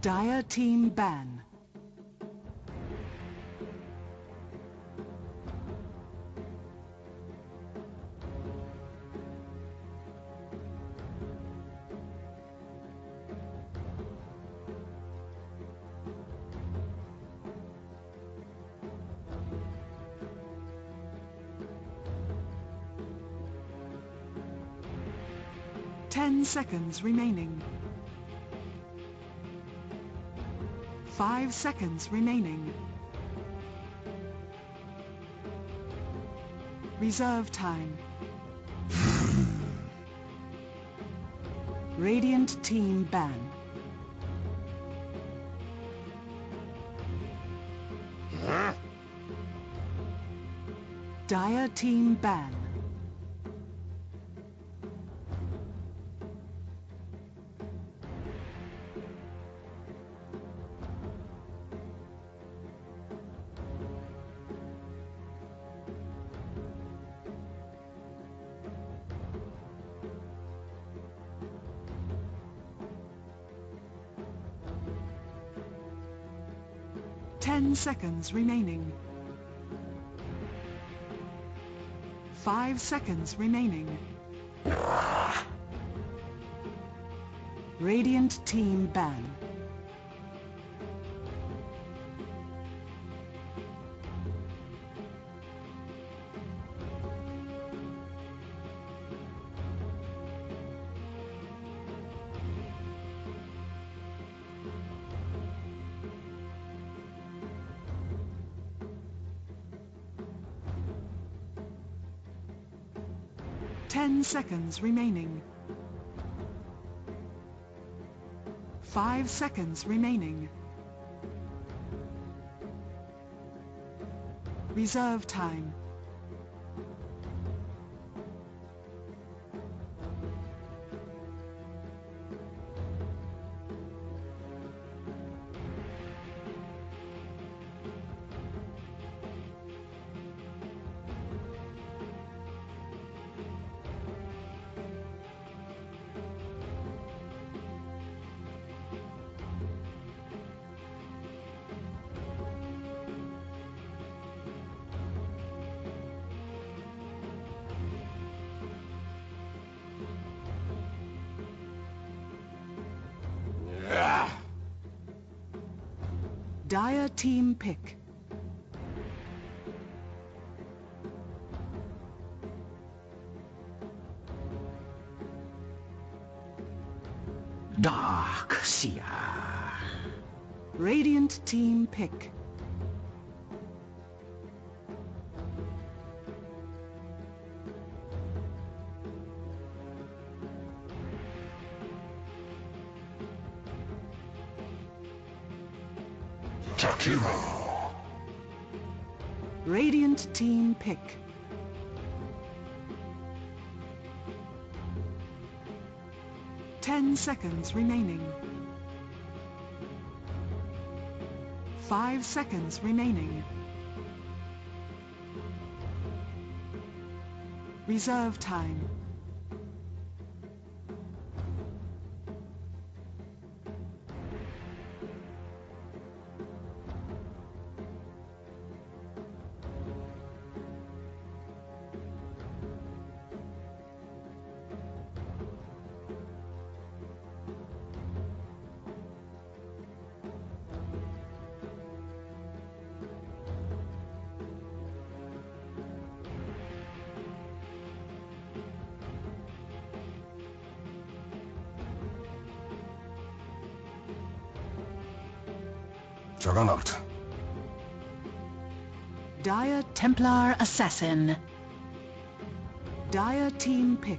Dire team ban. Ten seconds remaining. 5 seconds remaining. Reserve time. Radiant team ban. Dire team ban. Ten seconds remaining. 5 seconds remaining. Radiant team ban. Ten seconds remaining. 5 seconds remaining. Reserve time. Dire team pick. Darkseer. Radiant team pick. Takiro. Radiant team pick. Ten seconds remaining. 5 seconds remaining. Reserve time. Juggernaut. Dire Templar Assassin. Dire team pick.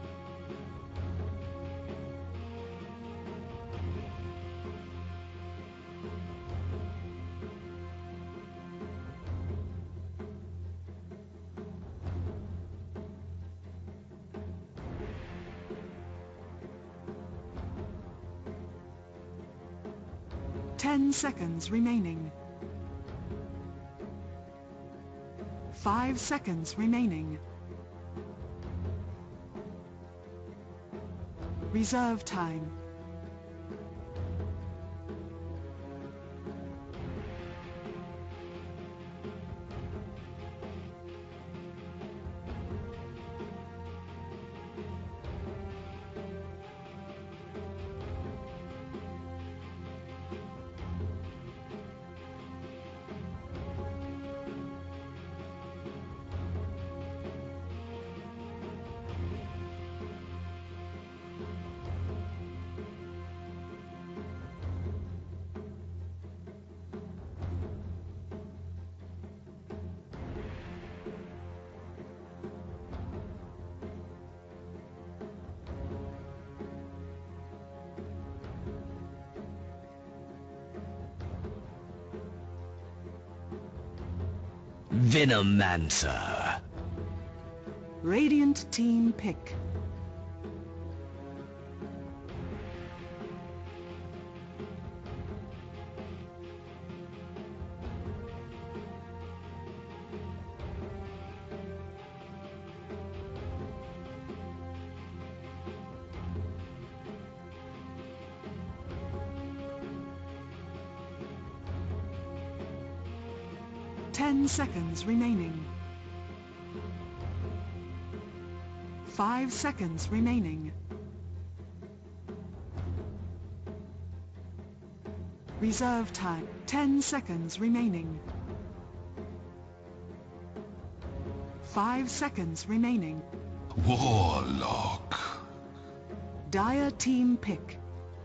Ten seconds remaining. 5 seconds remaining. Reserve time. Venomancer. Radiant team pick. Ten seconds remaining. 5 seconds remaining. Reserve time. 10 seconds remaining. 5 seconds remaining. Warlock. Dire team pick.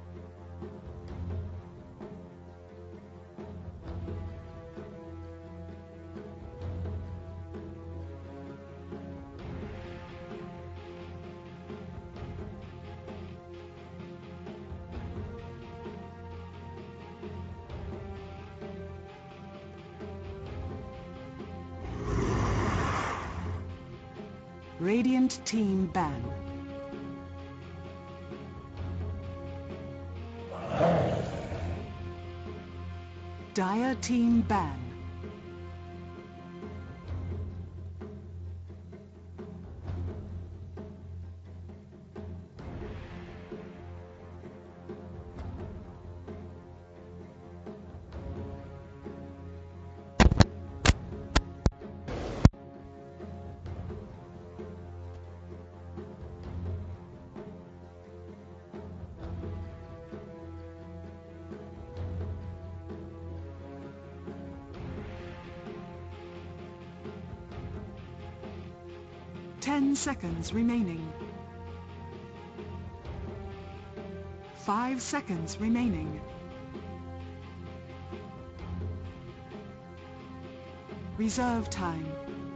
Radiant team ban. Dire team ban. Ten seconds remaining. 5 seconds remaining. Reserve time.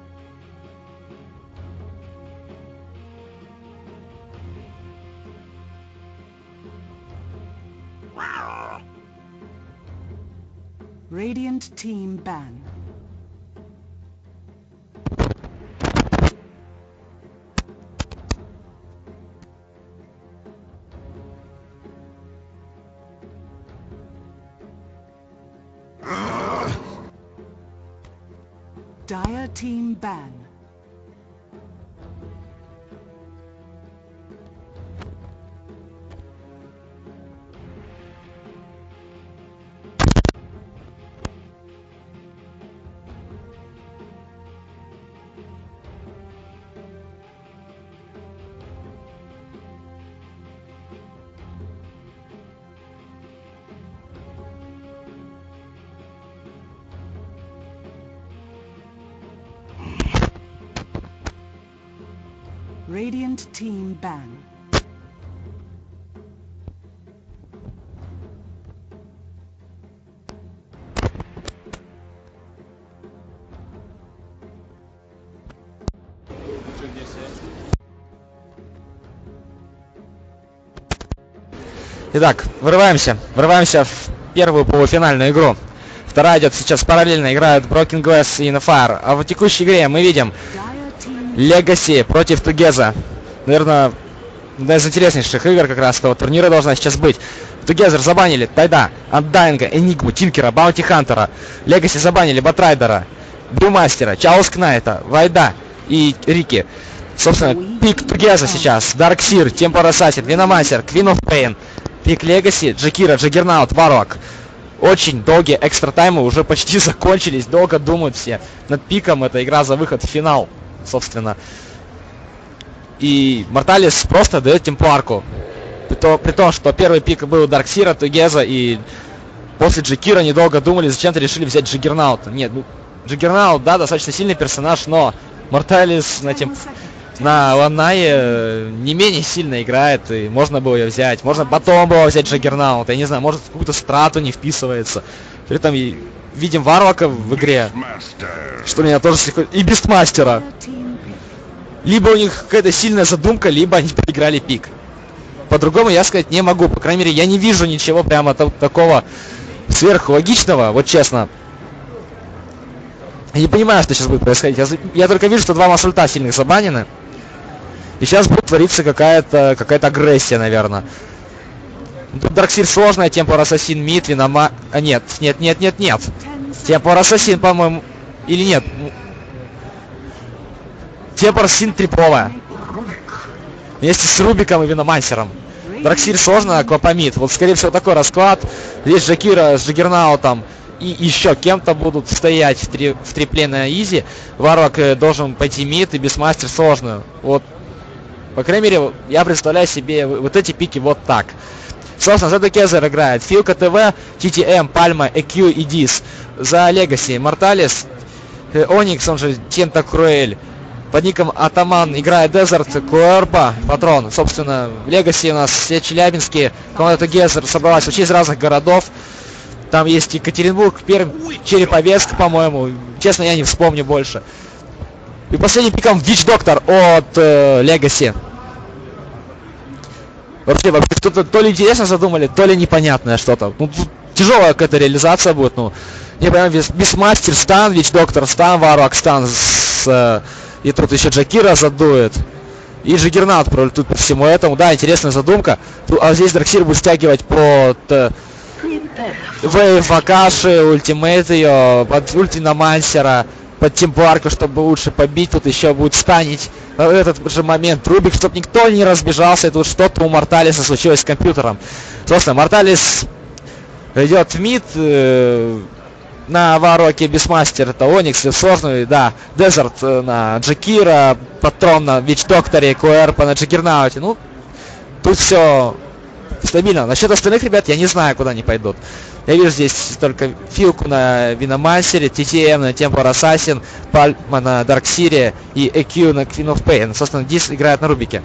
Radiant team ban. Dire team ban. Radiant team ban. Итак, врываемся в первую полуфинальную игру. Вторая идет сейчас параллельно, играют Broken Glass и Fire. А в текущей игре мы видим Legacy против Тугеза. Наверное, одна из интереснейших игр как раз этого турнира должна сейчас быть. Тугезер забанили Тайда, Undying, Энигму, Тинкера, Баунти Хантера. Legacy забанили Батрайдера, Брюмастера, Чаус Кнайта, Вайда и Рики. Собственно, пик Тугеза сейчас. Дарксир, Темпор Ассасин, Виномансер, Queen of Pain. Пик Legacy, Джакира, Джаггернаут, Варлок. Очень долгие экстра таймы уже почти закончились. Долго думают все над пиком. Это игра за выход в финал, собственно. И Морталис просто дает темпларку. При том, что первый пик был Дарксира, Тугеза, и после Джакира недолго думали, зачем-то решили взять Джаггернаута. Нет, ну, Джаггернаут, да, достаточно сильный персонаж, но Морталис на Ланае не менее сильно играет, и можно было ее взять. Можно потом было взять Джаггернаут, я не знаю, может в какую-то страту не вписывается. При этом видим Варлока в игре, что меня тоже слегка... И Бистмастера. Либо у них какая-то сильная задумка, либо они проиграли пик. По-другому я сказать не могу. По крайней мере, я не вижу ничего прямо такого сверхлогичного, вот честно. Я не понимаю, что сейчас будет происходить. Я только вижу, что два масульта сильных забанены. И сейчас будет твориться какая-то агрессия, наверное. Тут Дарксир сложная, Темпор Ассасин, Мид, Винома... А нет. Темпор Ассасин, по-моему... Или нет? Темпор Ассасин триповая. Вместе с Рубиком и Виномансером. Дарксир сложно, Аквапамид. Вот, скорее всего, такой расклад. Здесь Джакира с Джаггернаутом и еще кем-то будут стоять в трипле на изи. Варвак должен пойти мид, и Бисмастер сложную. Вот. По крайней мере, я представляю себе вот эти пики вот так. Собственно, за Декезер играет Филка ТВ, TTM, Пальма, EQ и Дис. За Легаси Морталис, Оникс, он же Тента Круэль. Под ником Атаман играет Дезерт, Куэрпа, Патрон. Собственно, в Легаси у нас все челябинские. Команда Декезер собралась вообще из разных городов. Там есть Екатеринбург, Пермь, Череповецк, по-моему. Честно, я не вспомню больше. И последним пиком Дич Доктор от Легаси. Вообще, что-то то ли интересно задумали, то ли непонятное что-то. Ну, тут тяжелая какая-то реализация будет, ну. Не понимаю, Бисмастер, Стан, Вич Доктор, Стан, Варвак, Стан, и тут еще Джакира задует. И Джаггернаут пролетит по всему этому. Да, интересная задумка. А здесь Дарксир будет стягивать под Вейв Акаши, ультимейт ее, под Ультиномансера, под Тимпарку, чтобы лучше побить. Тут еще будет станить в этот же момент Рубик, чтобы никто не разбежался. И тут что-то у Морталиса случилось с компьютером. Собственно, Морталис идет в мид. На Вароке Бисмастер это Оникс, сложный, да. Дезерт на Джакира, Патрон на Вич Докторе, Куэрпа на Джаггернауте. Ну, тут все стабильно. Насчет остальных ребят я не знаю, куда они пойдут. Я вижу здесь только Филку на Виномансере, TTM на Темпор Ассасин, Пальма на Дарксире и EQ на Queen of Pain. Собственно, Дис играет на Рубике.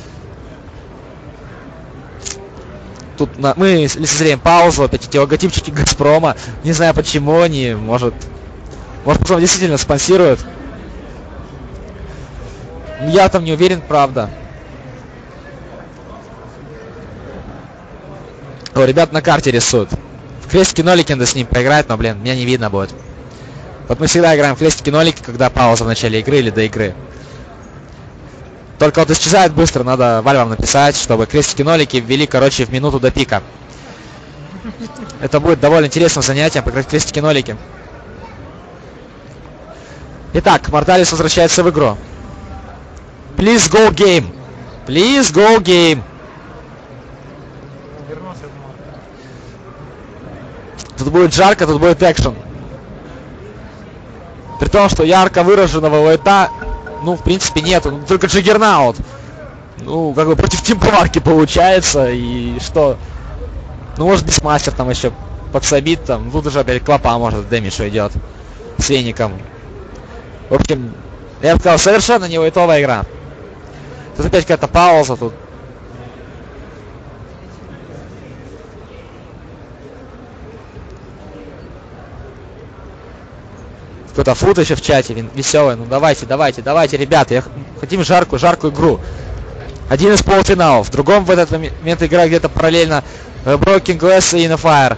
Тут мы лицезреем паузу, опять эти логотипчики Газпрома. Не знаю почему они, может потом действительно спонсируют. Я там не уверен, правда. О, ребят на карте рисуют. В крестики-нолики надо с ним поиграть, но, блин, меня не видно будет. Вот мы всегда играем в крестики-нолики, когда пауза в начале игры или до игры. Только вот исчезает быстро, надо Вальвам написать, чтобы крестики-нолики ввели, короче, в минуту до пика. Это будет довольно интересным занятием, поиграть в крестики-нолики. Итак, Морталис возвращается в игру. Please go game. Please go game. Тут будет жарко, тут будет экшен. При том, что ярко выраженного лайта, ну, в принципе, нету. Ну, только Джаггернаут. Ну, как бы против Тимпарки получается. И что? Ну, может, Бисмастер там еще подсобит там. Тут уже опять Клопа, может, дэмидж уйдет. С веником. В общем, я бы сказал, совершенно не лайтовая игра. Тут опять какая-то пауза тут. Кто-то фут еще в чате, веселый. Ну давайте, ребята, хотим жаркую игру. Один из полуфиналов. В другом в этот момент игра где-то параллельно Broken Glass и Fire.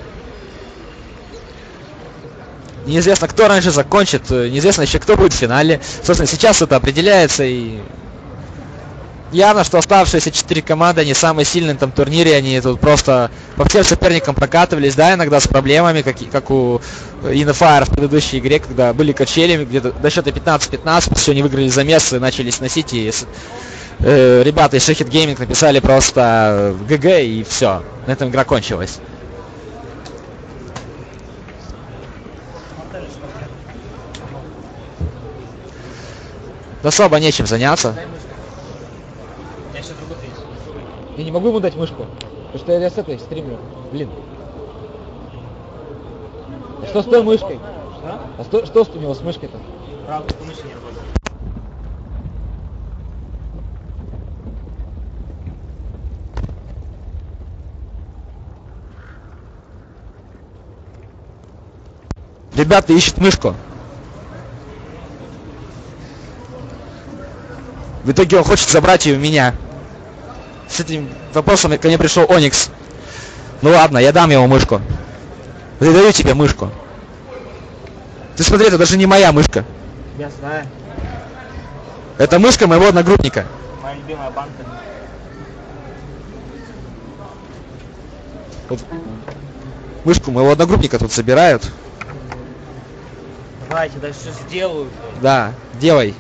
Неизвестно, кто раньше закончит, неизвестно еще, кто будет в финале. Собственно, сейчас это определяется, и явно, что оставшиеся 4 команды, они самые сильные на этом турнире, они тут просто по всем соперникам прокатывались, да, иногда с проблемами, как у Fire в предыдущей игре, когда были качели, где-то до счета 15-15, все они выиграли замес и начали сносить, и ребята из Shahid Gaming написали просто ГГ, и все, на этом игра кончилась. Особо нечем заняться. Я не могу ему дать мышку, потому что я с этой стримлю. Блин. А что с той мышкой? А что у него с мышкой-то? Правда, мыши не работает. Ребята ищут мышку. В итоге он хочет забрать ее у меня. С этим вопросом ко мне пришел Оникс. Ну ладно, я дам ему мышку. Передаю тебе мышку. Ты смотри, это даже не моя мышка. Я знаю. Это мышка моего одногруппника. Моя любимая банка. Вот. Мышку моего одногруппника тут собирают. Давайте, да все сделаю. Да, делай.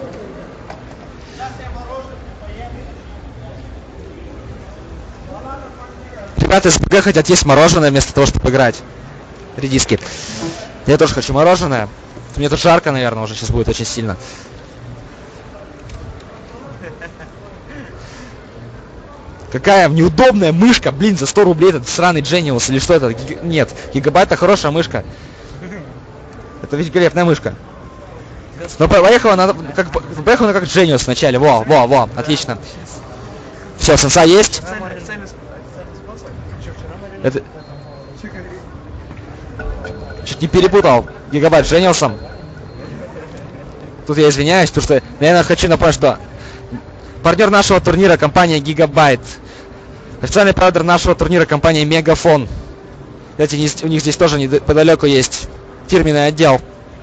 Ребята из БГ хотят есть мороженое вместо того, чтобы играть. Редиски. Я тоже хочу мороженое. Мне тут жарко, наверное, уже сейчас будет очень сильно. Какая неудобная мышка, блин, за 100 рублей этот сраный Genius или что это? Нет, Гигабайт — это хорошая мышка. Это великолепная мышка. Но поехала она как Genius вначале. Во, отлично. Все, сенса есть. Это... Чуть не перепутал Гигабайт с Genius'ом. Тут я извиняюсь, потому что, наверное, хочу напомнить, что партнер нашего турнира — компания Gigabyte. Официальный партнер нашего турнира — компания Мегафон. Кстати, у них здесь тоже неподалеку есть фирменный отдел.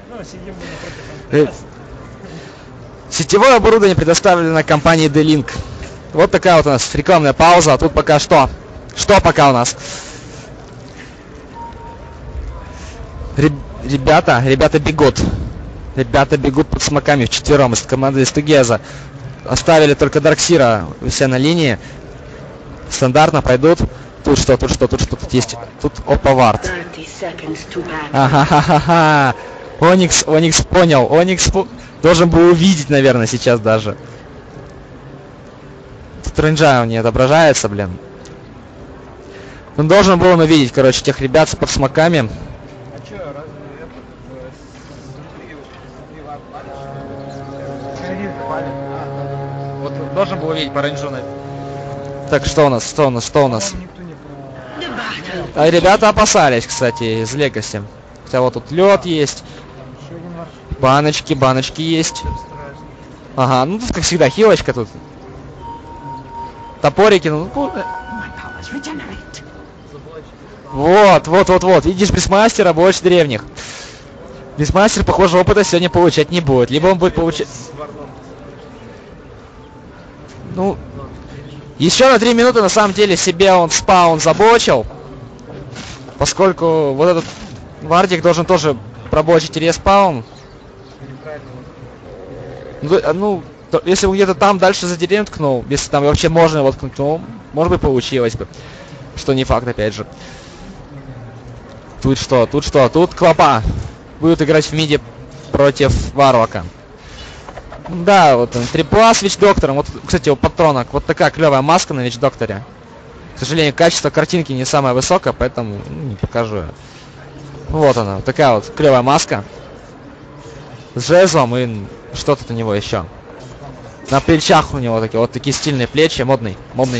Сетевое оборудование предоставлено компанией D-Link. Вот такая вот у нас рекламная пауза. А тут пока что? Что пока у нас? Ребята бегут. Ребята бегут под смоками вчетвером из команды Стугеза. Оставили только Дарксира все на линии. Стандартно пойдут. Тут что тут есть? Тут Опавард. Ага. Оникс понял. Должен был увидеть, наверное, сейчас даже. Тут рейнджа не отображается, блин. Он должен был увидеть, короче, тех ребят под смоками. Вот должен был увидеть по рейнджу. Так, что у нас? А ребята опасались, кстати, из Легаси. Хотя вот тут лед есть. Баночки есть. Ага, ну тут как всегда хилочка тут. Топорики, ну. Вот. Видишь, Бисмастера больше древних. Бисмастер, похоже, опыта сегодня получать не будет. Либо он будет получать... Ну... Еще на 3 минуты, на самом деле, себе он спаун заблочил. Поскольку вот этот Вардик должен тоже пробочить респаун. Ну, если он где-то там дальше за деревню ткнул, если там вообще можно его ткнуть, то, может быть, получилось бы. Что не факт, опять же. Тут что? Тут Клопа будет играть в миде против Варвака. Да, вот он, трипла с Вич-доктором. Вот, кстати, у патронок вот такая клевая маска на Вич-докторе. К сожалению, качество картинки не самое высокое, поэтому не покажу. Вот она, вот такая вот клевая маска. С жезлом и что тут у него еще. На плечах у него такие стильные плечи, модный.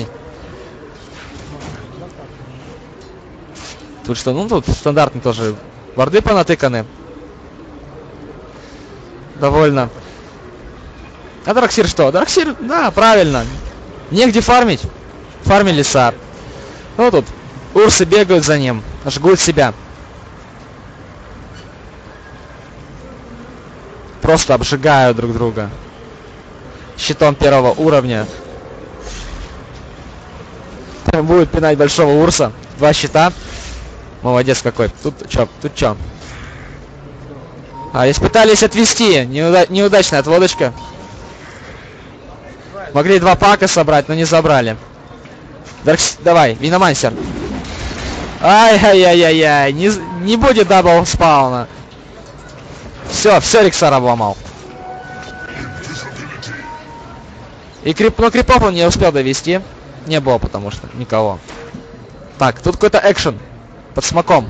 Тут что? Ну тут стандартные тоже варды понатыканы. Довольно. А Дарксир что? Дарксир, да, правильно. Негде фармить. Фармили Сар. Ну тут урсы бегают за ним, жгут себя. Просто обжигают друг друга. Щитом 1-го уровня. Будет пинать большого урса. 2 щита. Молодец какой. Тут чё? А, если пытались отвести. Неудачная отводочка. Могли 2 пака собрать, но не забрали. Давай, Виномансер. Ай-яй-яй-яй. Не будет дабл спауна. Все Рексар обломал. И крипов он не успел довести. Не было, потому что никого. Так, тут какой-то экшен. Под смоком.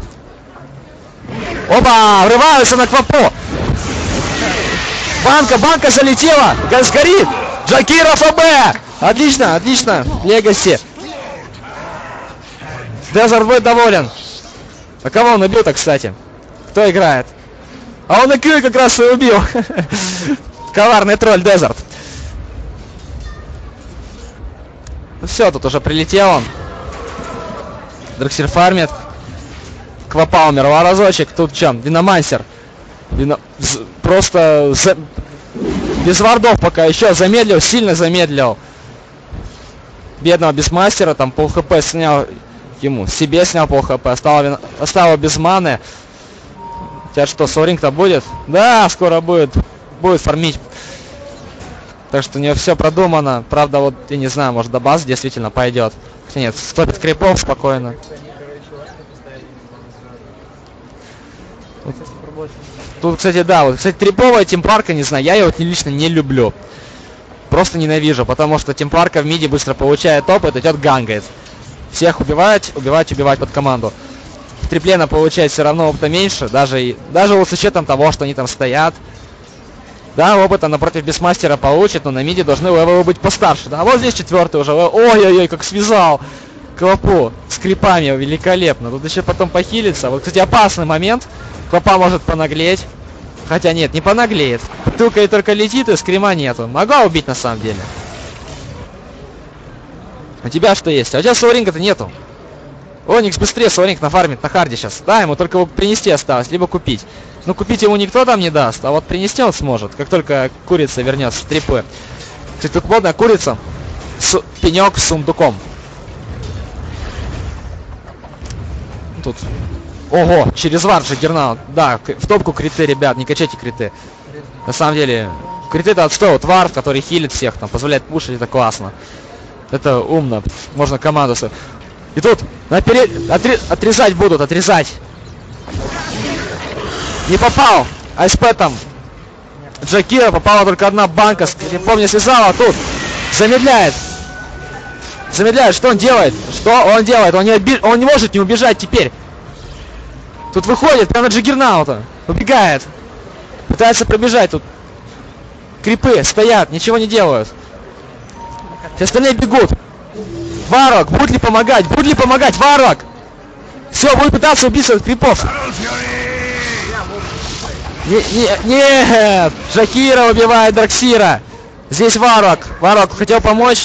Опа! Врываются на Квапу! Банка залетела! Сгорит! Джакиров АБ! Отлично! Легаси. Дезерт будет доволен. А кого он убил-то, кстати? Кто играет? А он и Кью как раз и убил. Коварный тролль Дезерт. Все, тут уже прилетел он. Дарксир фармит. Квапа умерла разочек. Тут чем? Виномансер. Просто без вардов пока еще замедлил, сильно замедлил. Бедного Бисмастера, там пол хп снял ему, себе снял пол хп, оставил без маны. Сейчас что, Соринг-то будет? Да, скоро будет фармить. Так что у нее все продумано. Правда, вот, я не знаю, может до базы действительно пойдет. Хотя нет, стопит крипов спокойно. Тут, кстати, да, вот, кстати, триповая тимпарка, не знаю, я ее вот лично не люблю. Просто ненавижу, потому что тимпарка в миде быстро получает опыт, идет гангает. Всех убивать под команду. Триплена получает все равно опыта меньше, даже вот с учетом того, что они там стоят. Да, опыта напротив Бисмастера получит, но на миде должны левелы быть постарше. Да, вот здесь 4-й уже. Ой-ой-ой, как связал Квапу с крипами, великолепно. Тут еще потом похилится. Вот, кстати, опасный момент. Квапа может понаглеть. Хотя нет, не понаглеет. Бутылка и только летит, и скрима нету. Могла убить на самом деле. У тебя что есть? А у тебя Соринга-то нету. Оникс быстрее, Соринг нафармит на харде сейчас. Да, ему только его принести осталось, либо купить. Ну, купить ему никто там не даст, а вот принести он сможет, как только курица вернется с трипы. Кстати, тут модная курица. Пенек с сундуком. Тут. Ого, через вар Джаггернаут. Да, в топку криты, ребят, не качайте криты. На самом деле, криты это отстой, вот вар, который хилит всех, там, позволяет пушить, это классно. Это умно, можно команду... И тут отрезать будут, отрезать. Не попал. АСП там. Джакира попала только одна банка. Не помню, связала тут. Замедляет. Замедляет. Что он делает? Что он делает? Он не может не убежать теперь. Тут выходит прямо на Джаггернаута. Убегает. Пытается пробежать тут. Крипы стоят, ничего не делают. Все остальные бегут. Варок, будет ли помогать? Будет ли помогать, Варок? Все, будет пытаться убиться от крипов. Нет! Джакира убивает Дарксира. Здесь Варок. Варок хотел помочь.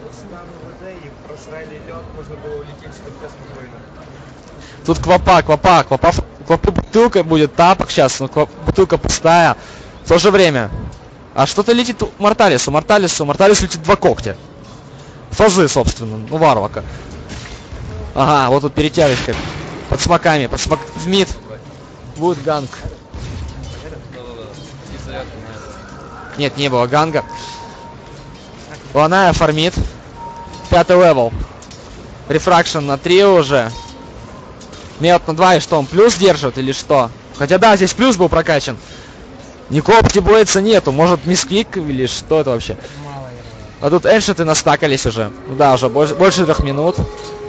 Тут Квапа. Квапу бутылка будет тапок сейчас, но бутылка пустая. В то же время. А что-то летит у Морталису. Морталис летит 2 когтя. Фазы, собственно, у Варвака. Ага, вот тут перетяжечка. Под смоками, в мид. Будет ганг. Нет, не было ганга. Ланая фармит. 5-й левел. Рефракшн на 3 уже. Мед на 2, и что, он плюс держит или что? Хотя да, здесь плюс был прокачан. Никакого птиблейца нету. Может, мисклик или что это вообще? А тут эншиты настакались уже. Да, уже больше 3 минут.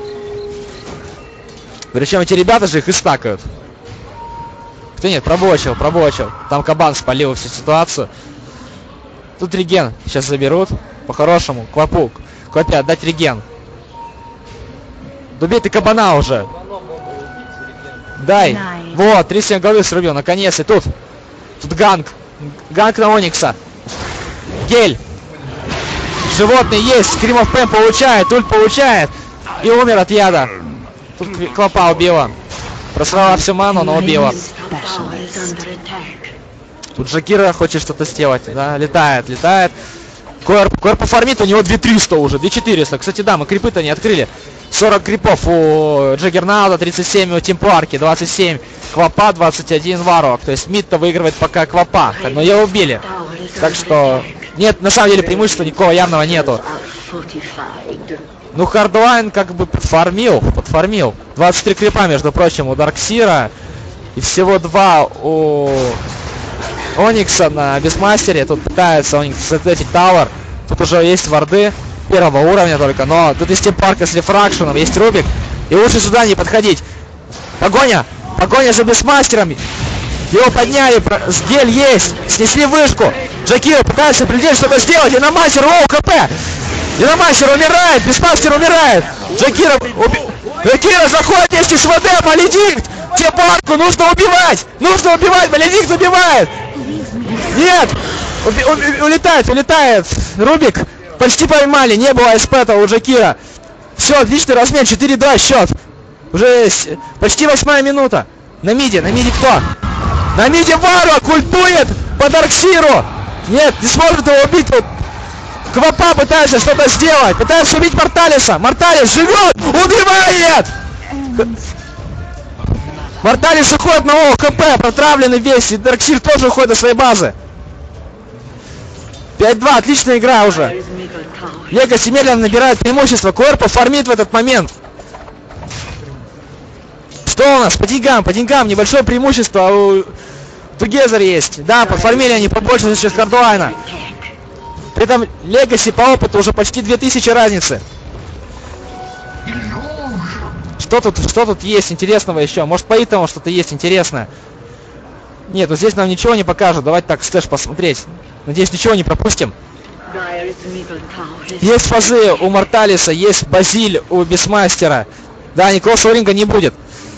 Причем эти ребята же их и стакают. Кто нет, пробочил. Там кабан спалил всю ситуацию. Тут реген сейчас заберут. По-хорошему. Квапе отдать реген. Добей ты кабана уже. Дай. Вот, 37 головы срубил, наконец. И тут ганг. Ганг на Оникса. Гель. Животный есть. Скримов Пэм получает. Ульт получает. И умер от яда. Тут Квапа убила. Просрала всю ману, но убила. Тут Джакира хочет что-то сделать. Да, летает. Корп фармит, у него 2300 уже. 2400. Кстати, да, мы крипы-то не открыли. 40 крипов у Джаггернаута, 37 у Тимпарки, 27 Квапа, 21 Варок. То есть мид-то выигрывает пока Квапа. Но ее убили. Так что... Нет, на самом деле преимущества никакого явного нету. Ну, Хардлайн как бы подфармил. 23 крипа, между прочим, у Дарксира. И всего 2 у Оникса на Бисмастере. Тут пытается Оникс сететить Тауэр. Тут уже есть варды 1-го уровня только. Но тут есть Тимпарка с рефракшеном, есть Рубик. И лучше сюда не подходить. Погоня за Бисмастером. Его подняли, гель есть, снесли вышку. Джакира пытается определить, что-то сделать. Динамастер, ХП. Динамастер умирает, Бисмастер умирает. Джакира заходит вместе с ВД, Маледикт. Тимпарку нужно убивать, Маледикт убивает. Нет, улетает. Рубик почти поймали, не было СП-то у Джакира. Все, отличный размен, 4-2 счет. Уже почти 8-я минута. На миде кто? На миде Варвар культует по Дарксиру. Нет, не сможет его убить. Вот. Квапа пытается что-то сделать. Пытается убить Морталиса. Морталис живет! Убивает! Морталис уходит на ОХП, протравленный весь. И Дарксир тоже уходит до своей базы. 5-2, отличная игра уже. Легаси медленно набирает преимущество. Корпо фармит в этот момент. Что у нас? По деньгам небольшое преимущество у Тугезер есть. Да, пофармили они побольше за счет Хардуайна. При этом Легаси по опыту уже почти 2000 разницы. Что тут есть интересного еще? Может, по итогам что-то есть интересное? Нет, вот здесь нам ничего не покажут. Давайте так стэш посмотреть. Надеюсь, ничего не пропустим. Есть фазы у Морталиса, есть Базиль у Бисмастера. Да, никакого ринга не будет.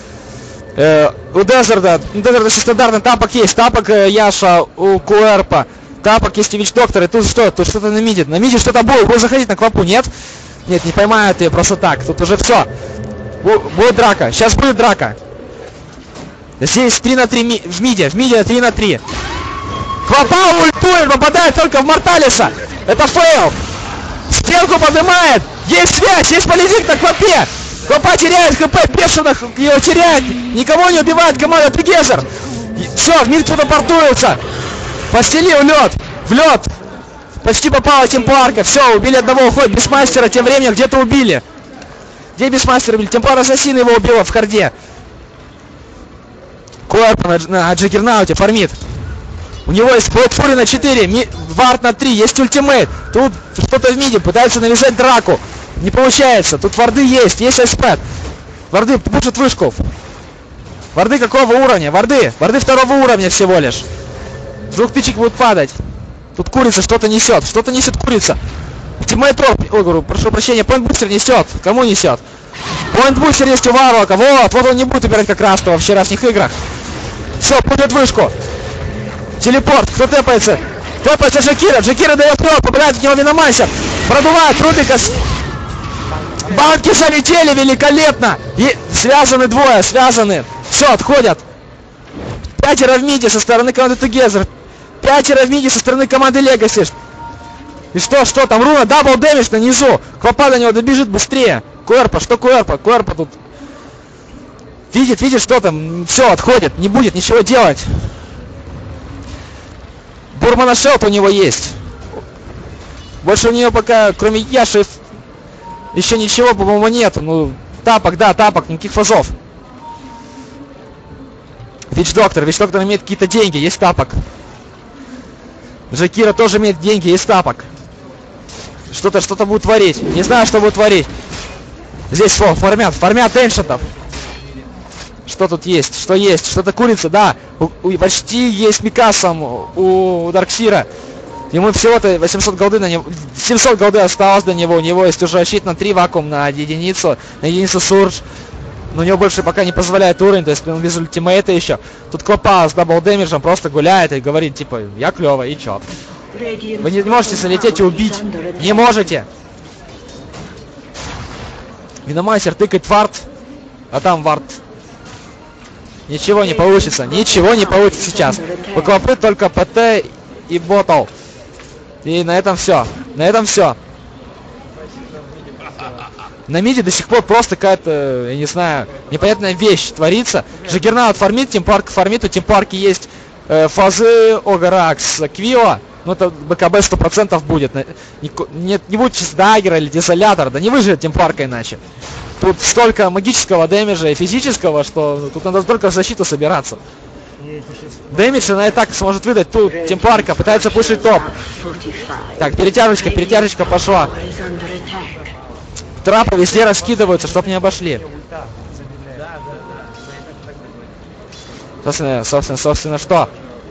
У Дезерда все стандартно. Тапок есть. Тапок Яша у Куэрпа. Тапок есть у Вич Доктора. И тут что? Тут что-то на миде. На миде что-то будет. Будет заходить на Квапу, нет? Нет, не поймают ее просто так. Тут уже все. Будет драка. Сейчас будет драка. Здесь 3 на 3 в миде. В миде 3 на 3. Квапа ультует, попадает только в Морталиса. Это фейл. Стенку поднимает. Есть связь, есть полетик на Квапе. Квапа теряет ХП, бешено его теряет. Никого не убивает команда Тугезер. Все, в мид кто-то портуется. Постелил лед. В лед. Почти попала Темпларка. Все, убили одного, уходит Бисмастера. Тем временем где-то убили. Где Бисмастер убили? Темплар Ассасин его убила в харде. Корпа на Джаггернауте фармит. У него есть Фури на 4, Вард на 3, есть ультимейт. Тут что-то в миде, пытаются навязать драку. Не получается. Тут варды есть айспэд. Варды пушат вышку. Варды какого уровня? Варды второго уровня всего лишь. С 2 тычек будут падать. Тут курица что-то несет. Что-то несет курица. Ультимейт, прошу прощения, поинт-бустер несет. Кому несет? Поинт-бустер есть у Варлока. Вот он не будет убирать как раз-то во вчерашних играх. Все, пушит вышку. Телепорт, кто тэпается? Тэпается Джакира. Джакира дает трёх, попадает в него Виномансер. Продувает Рубика. Банки залетели великолепно. И связаны двое, связаны. Все, отходят. 5 в миде со стороны команды Тугезер. 5 в миде со стороны команды Легаси. И что там? Руна, дабл дэмидж на низу. Квапа до него добежит быстрее. Куэрпа, что Куэрпа? Куэрпа тут видит, что там. Все, отходит. Не будет ничего делать. Бурмана Шелт у него есть. Больше у нее пока, кроме Яши, еще ничего, по-моему, нету. Ну, тапок, да, тапок, никаких фазов. Вич Доктор имеет какие-то деньги, есть тапок. Джакира тоже имеет деньги, есть тапок. Что-то будет творить. Не знаю, что будет творить. Здесь фармят эншентов. Что тут есть? Что есть? Что-то курица, да. Почти есть Микасом у Дарксира. Ему всего-то 800 голды на него. 700 голды осталось до него. У него есть уже щит на 3 вакуум на единицу. На единицу Сурдж. Но у него больше пока не позволяет уровень. То есть он без ультимейта еще. Тут Квапа с дабл дэмиджем просто гуляет и говорит, типа, я клёво, и чё? Вы не можете залететь и убить. Не можете. Виномансер тыкает вард. А там вард. Ничего не получится. Ничего не получится сейчас. У Квапы только ПТ и ботл. И на этом все. На миде до сих пор просто какая-то, я не знаю, непонятная вещь творится. Джаггернаут фармит, Тимпарк фармит. У Тимпарки есть фазы Огаракс, Квио. Ну это БКБ 100% будет. Не будет сейчас даггера или дезолятор. Да не выживет Тимпарка иначе. Тут столько магического дэмэджа и физического, что тут надо только в защиту собираться. Дэмидж она и так сможет выдать. Тут Темпларка пытается пушить топ. Так, перетяжечка пошла. Трапы везде раскидываются, чтоб не обошли. Собственно, что?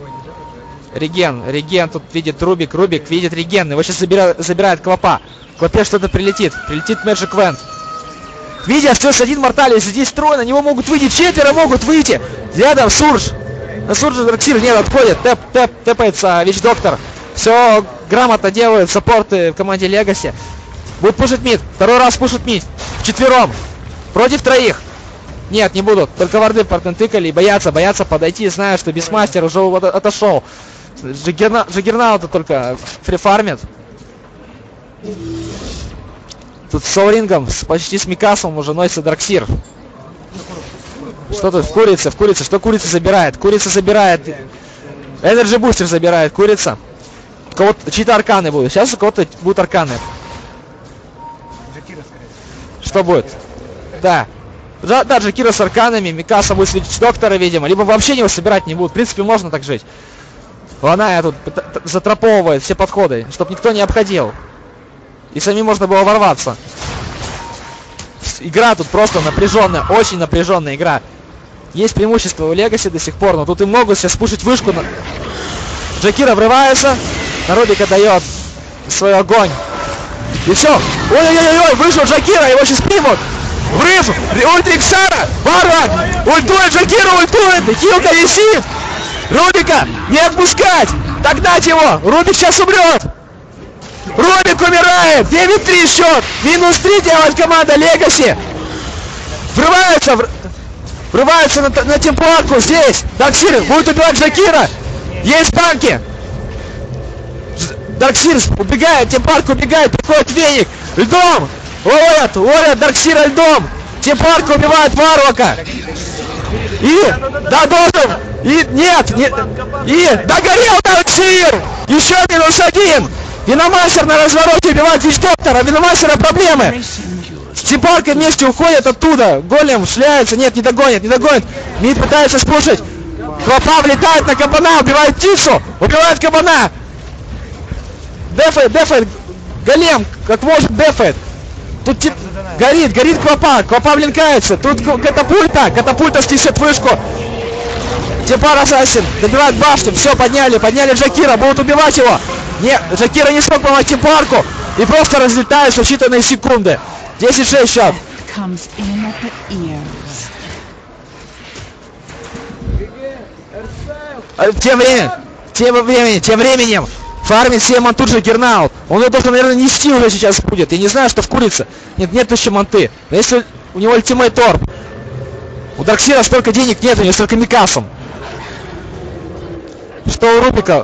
Реген тут видит Рубик видит Реген. Его сейчас забирает Квапа. Квапе что-то прилетит. Прилетит Magic Wand. Видя, остается один Морталис, здесь трое, на него могут выйти, 4 могут выйти. Рядом Сурдж. На Сурджа Дарксир нет, отходит. Тэпается Вич Доктор. Все грамотно делают саппорты в команде Легаси. Будут пушить мид. Второй раз пушит мид. Вчетвером. Против троих. Нет, не будут. Только варды тыкали и боятся подойти, зная, что Бисмастер уже отошел. Джаггернаута только фрифармит. Тут с Саурингом, почти с Микасом уже носится Дарксир. Что тут? В курице. Что курица забирает? Курица забирает. Энерджи бустер забирает. Курица. Кого-то чьи-то арканы будут. Сейчас у кого-то будут арканы. Что будет? Да. Да, Джакира с арканами. Микаса будет следить доктора, видимо. Либо вообще его собирать не будут. В принципе, можно так жить. Она тут затроповывает все подходы, чтобы никто не обходил. И самим можно было ворваться. Игра тут просто напряженная, очень напряженная игра. Есть преимущество у Легаси до сих пор, но тут им могут сейчас пушить вышку. Джакира врывается, на Рубика дает свой огонь. И все. Ой-ой-ой, вышел Джакира, его сейчас примут. Врыв, ультриксара, Варвар, ультует Джакира, ультует, хилка висит. Рубика не отпускать, догнать его, Рубик сейчас умрет. Рубик умирает! 9-3 счет! Минус 3 делает команда Легаси! Врывается на темпларку здесь! Дарксир будет убивать Джакира! Есть банки! Дарксир убегает, темпларка убегает, приходит Веник! Льдом! Ловят Дарксира льдом! Темпларка убивает Варлока! И должен! И нет! И догорел Дарксир! Еще минус 1! Виномастер на развороте убивает Вич-доктора, Виномастера проблемы. Темпларка вместе уходят оттуда. Голем шляется, нет, не догонит. Мид пытается спушить. Клопа влетает на кабана, убивает птицу, убивает кабана. Дефает, голем, как может дефает. Тут горит клопа блинкается. Тут катапульта снесет вышку. Темплар Ассасин добивает башню, все, подняли Джакира, будут убивать его. Нет, Джакира не смог помочь Темпларку и просто разлетается в считанные секунды. 10-6 счет. Тем временем фармит себе манту Джаггернаут. Он ее должен, наверное, нести уже сейчас будет. Я не знаю, что в курице. Нет еще манты. Но если у него ультимейт торп. У Дарксира столько денег нет, у него столько Микасом. Что у Рубика?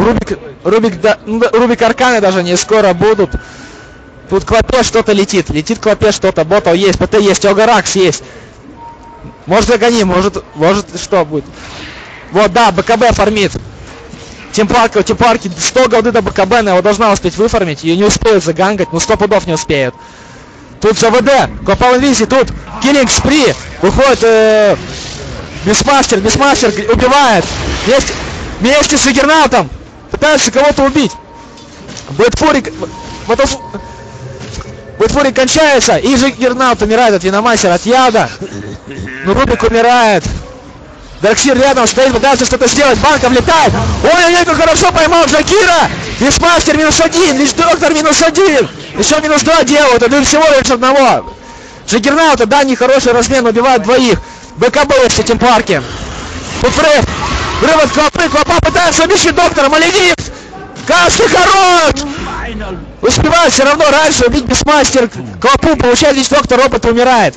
Рубик арканы даже не скоро будут. Тут Клопе что-то летит. Клопе что-то. Ботл есть, ПТ есть, Огаракс есть. Может загони, может что будет. Вот, да, БКБ фармит. Темпларки 100 голды до БКБ, она его должна успеть выфармить. Ее не успеют загангать, 100 пудов не успеют. Тут ЖВД, Клопа в инвизе, тут киллинг спри. Выходит Бисмастер убивает. Вместе с Джаггернаутом пытается кого-то убить. Блэдфурик кончается, и Джаггернаут умирает от Виномастера, от яда. Но Рубик умирает. Дарксир рядом стоит, пытается что-то сделать, банка влетает. Ой-ой-ой, как хорошо поймал Джакира. Бисмастер -1, Вич-доктор -1. Еще -2 делают, это всего лишь одного. Джаггернаута, да, нехороший размен, убивает двоих. БКБ есть темпларки. Тут врыв от Клопы, Клопа пытается убить Вич-доктора, Маледив. Каски хорош! Успевает все равно раньше убить Бисмастер. Клопу, получает Вич-доктор, опыт умирает.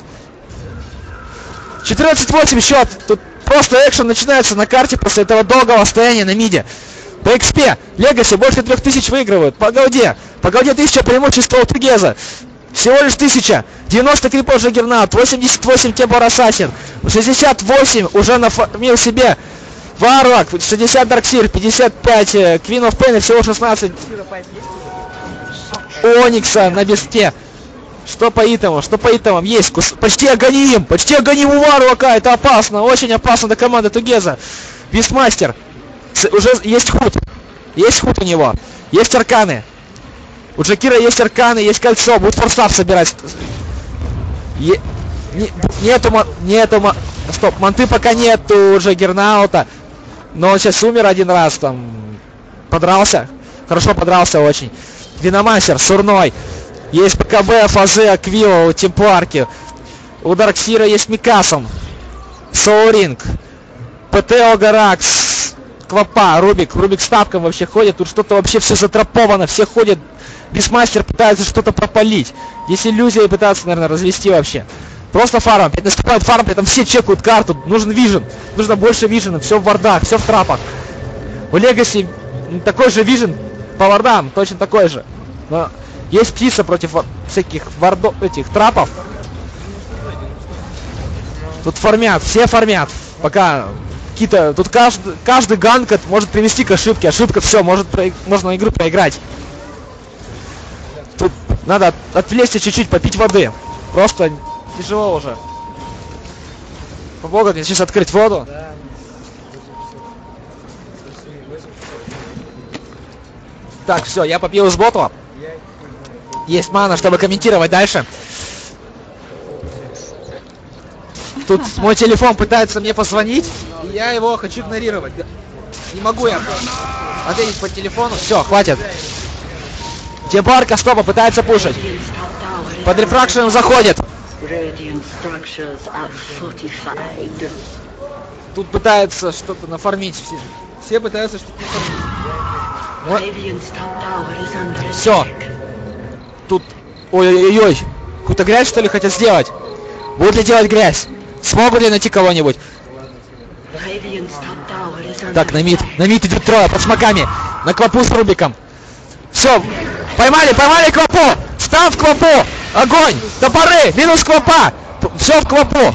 14-8 счет. Тут просто экшен начинается на карте после этого долгого стояния на миде. По XP Легаси больше 3000 выигрывают. По голде 1000 преимущества у Тугеза. Всего лишь 1000. 90 крипов Джаггернаут, 88 Темплар Ассасин, 68 уже нафармил себе Варлок, 60 Дарксир, 55 Queen of Pain, всего 16 Оникса на бесте. Что по итемам? Есть почти агоним у Варлока, это опасно, очень опасно для команды Тугеза. Бисмастер, уже есть худ у него, есть арканы. У Джакира есть арканы, есть кольцо, будет форсап собирать. Стоп, манты пока нету у Джаггернаута. Но он сейчас умер один раз, там, подрался. Хорошо подрался очень. Виномастер, Сурной. Есть ПКБ, Фазе, Аквио, Темпларки. У Дарксира есть Микасом. Соуринг. ПТ, Огаракс. Клопа, Рубик с тапком вообще ходит. Тут что-то вообще все затроповано, все ходят. Бисмастер пытается что-то пропалить. Здесь иллюзия пытается, наверное, развести вообще. Просто фарм. 5 наступает фарм, при этом все чекают карту. Нужен вижен. Нужно больше вижена. Все в вардах, все в трапах. У Легаси такой же вижен по вардам, точно такой же. Но есть птица против всяких вардов, этих трапов. Тут фармят, все фармят. Пока какие-то... Тут каждый ганк может привести к ошибке. Ошибка, все, можно игру проиграть. Тут надо отвлечься чуть-чуть, попить воды. Просто тяжело уже. Помогут мне сейчас открыть воду. Так, все, я попил из ботла. Есть мана, чтобы комментировать дальше. Тут мой телефон пытается мне позвонить, и я его хочу игнорировать. Не могу я ответить по телефону. Все, хватит. Темпарка стопа пытается пушить. Под рефракшеном заходит. Тут пытается что-то нафармить все. Все пытаются что-то нафармить. Все. Тут... Ой-ой-ой. Какую-то грязь, что ли, хотят сделать? Будут ли делать грязь? Смогут ли найти кого-нибудь? Так, на мид идет трое под смоками. На квапу с Рубиком. Все. Поймали квапу. Став в квапу. Огонь. Топоры. Минус квапа. Все в квапу.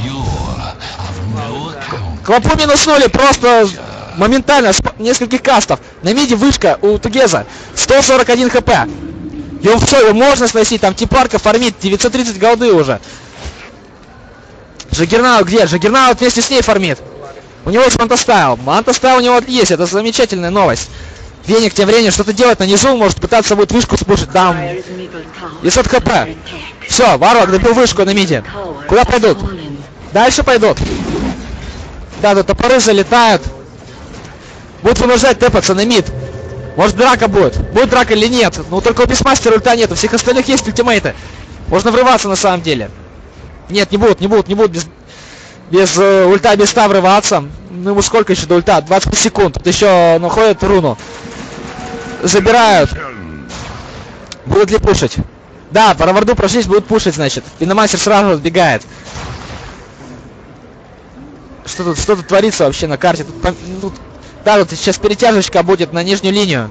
Квапу минуснули просто моментально. С нескольких кастов. На миде вышка у Тугеза. 141 хп. Его все, его можно сносить. Там Типарка фармит. 930 голды уже. Джаггернаут где? Джаггернаут вместе с ней фармит. У него есть Мантастайл. Мантастайл у него есть. Это замечательная новость. Веник тем временем что-то делать на низу. Может пытаться будет вышку спушить. Там 900 хп. Все, Варвар добил вышку на миде. Куда пойдут? Дальше пойдут. Да, тут топоры залетают. Будут вынуждать тэпаться на мид. Может драка будет. Будет драка или нет. Ну только у Бисмастера ульта нет. У всех остальных есть ультимейты. Можно врываться на самом деле. Нет, не будут без ульта, без ста врываться. Ну ему сколько еще до ульта? 20 секунд. Тут еще находят руну. Забирают. Будут ли пушить? Да, по варду прошлись, будут пушить, значит. Виномастер сразу отбегает. Что тут творится вообще на карте? Тут, да, тут сейчас перетяжечка будет на нижнюю линию.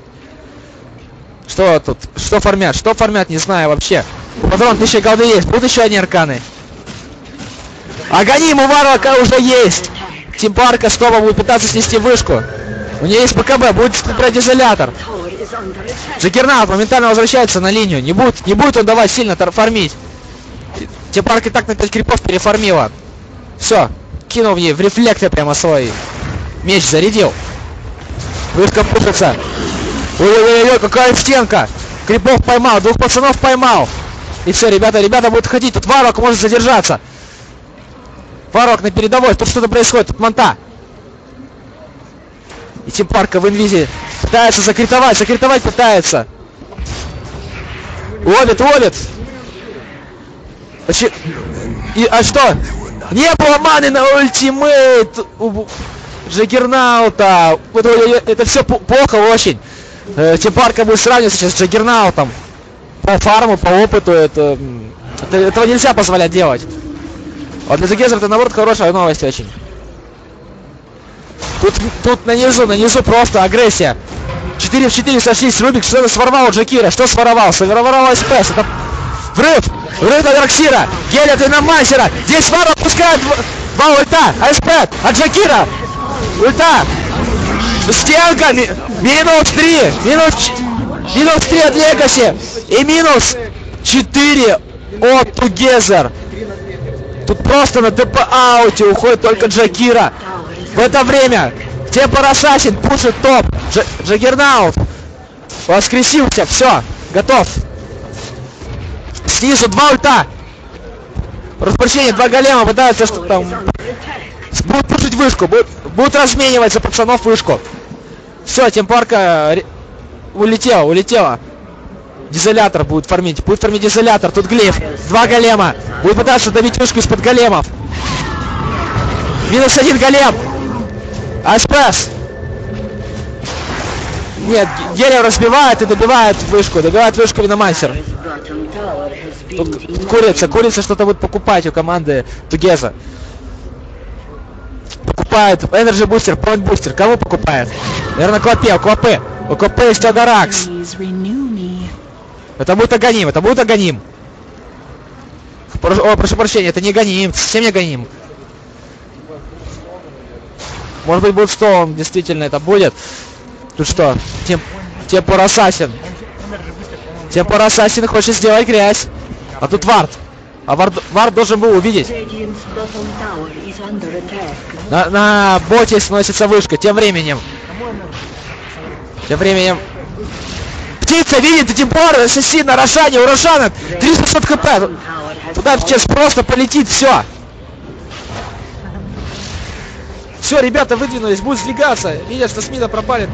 Что тут? Что фармят? Что фармят? Не знаю вообще. Патрон 1000 голды есть. Будут еще одни арканы. Агоним у Варвака уже есть. Тимпарка стопа будет пытаться снести вышку. У нее есть БКБ. Будет брать изолятор. Джаггернаут моментально возвращается на линию. Не будет он давать сильно фармить. Тимпарка и так на 5 крипов перефармила. Все. Кинул в ней в рефлектор прямо свой. Меч зарядил. Вышка пушится. Ой-ой-ой, какая стенка. Крипов поймал, 2 пацанов поймал. И все, ребята будут ходить. Тут Варвак может задержаться. Варвак на передовой. Тут что-то происходит. Тут манта. И Тимпарка в инвизе пытается закритовать пытается. Ловит. А что? Не было маны на ультимейт у Джаггернаута. Это все плохо очень. Тимпарка будет сравниваться сейчас с Джаггернаутом. По фарму, по опыту. Этого нельзя позволять делать. А для Тугеза это наоборот хорошая новость очень. Тут на низу просто агрессия. 4 в 4 сошлись. Рубик что-то своровал у Джакира. Что своровал? Своровал СПС. Это врыв от Роксира. Геля ты на Мансера. Здесь Варвар пускает 2 ульта. АСП от Джакира. Ульта. Стенка. Минус 3. Минус 3 от Легаси. И минус 4 от Тугезер. Тут просто на ТП-ауте уходит только Джакира. В это время Темпор Ассасин пушит топ. Джаггернаут воскресился. Все, готов. Снизу 2 ульта. Распрощение 2 голема пытаются что там. Будут пушить вышку. Будут разменивать за пацанов вышку. Все, Темпарка улетела. Дизолятор будет фармить. Дизолятор. Тут глиф. 2 голема. Будет пытаться добить вышку из-под големов. Минус 1 голем. Аспресс. Нет, Геля разбивает и добивает вышку. Виномастер. Тут курица что-то будет покупать у команды Тугеза. Покупает Energy Booster, Point Booster. Кого покупает? Наверное, Клопе. У Клопе есть Агаракс. Please renew me. Это будет Аганим. О, прошу прощения, это не Аганим, совсем не Аганим. Может быть, будет Стоун, действительно это будет. Тут что? Темпор Ассасин. Темпор Ассасин хочет сделать грязь. А тут Вард. А Вард должен был увидеть. На боте сносится вышка. Тем временем. Птица видит и Темпор Ассасин на Рошане. У Рошана 300 хп. Туда сейчас просто полетит все. Все, ребята выдвинулись, будут сдвигаться. Видят, что Смита пропали.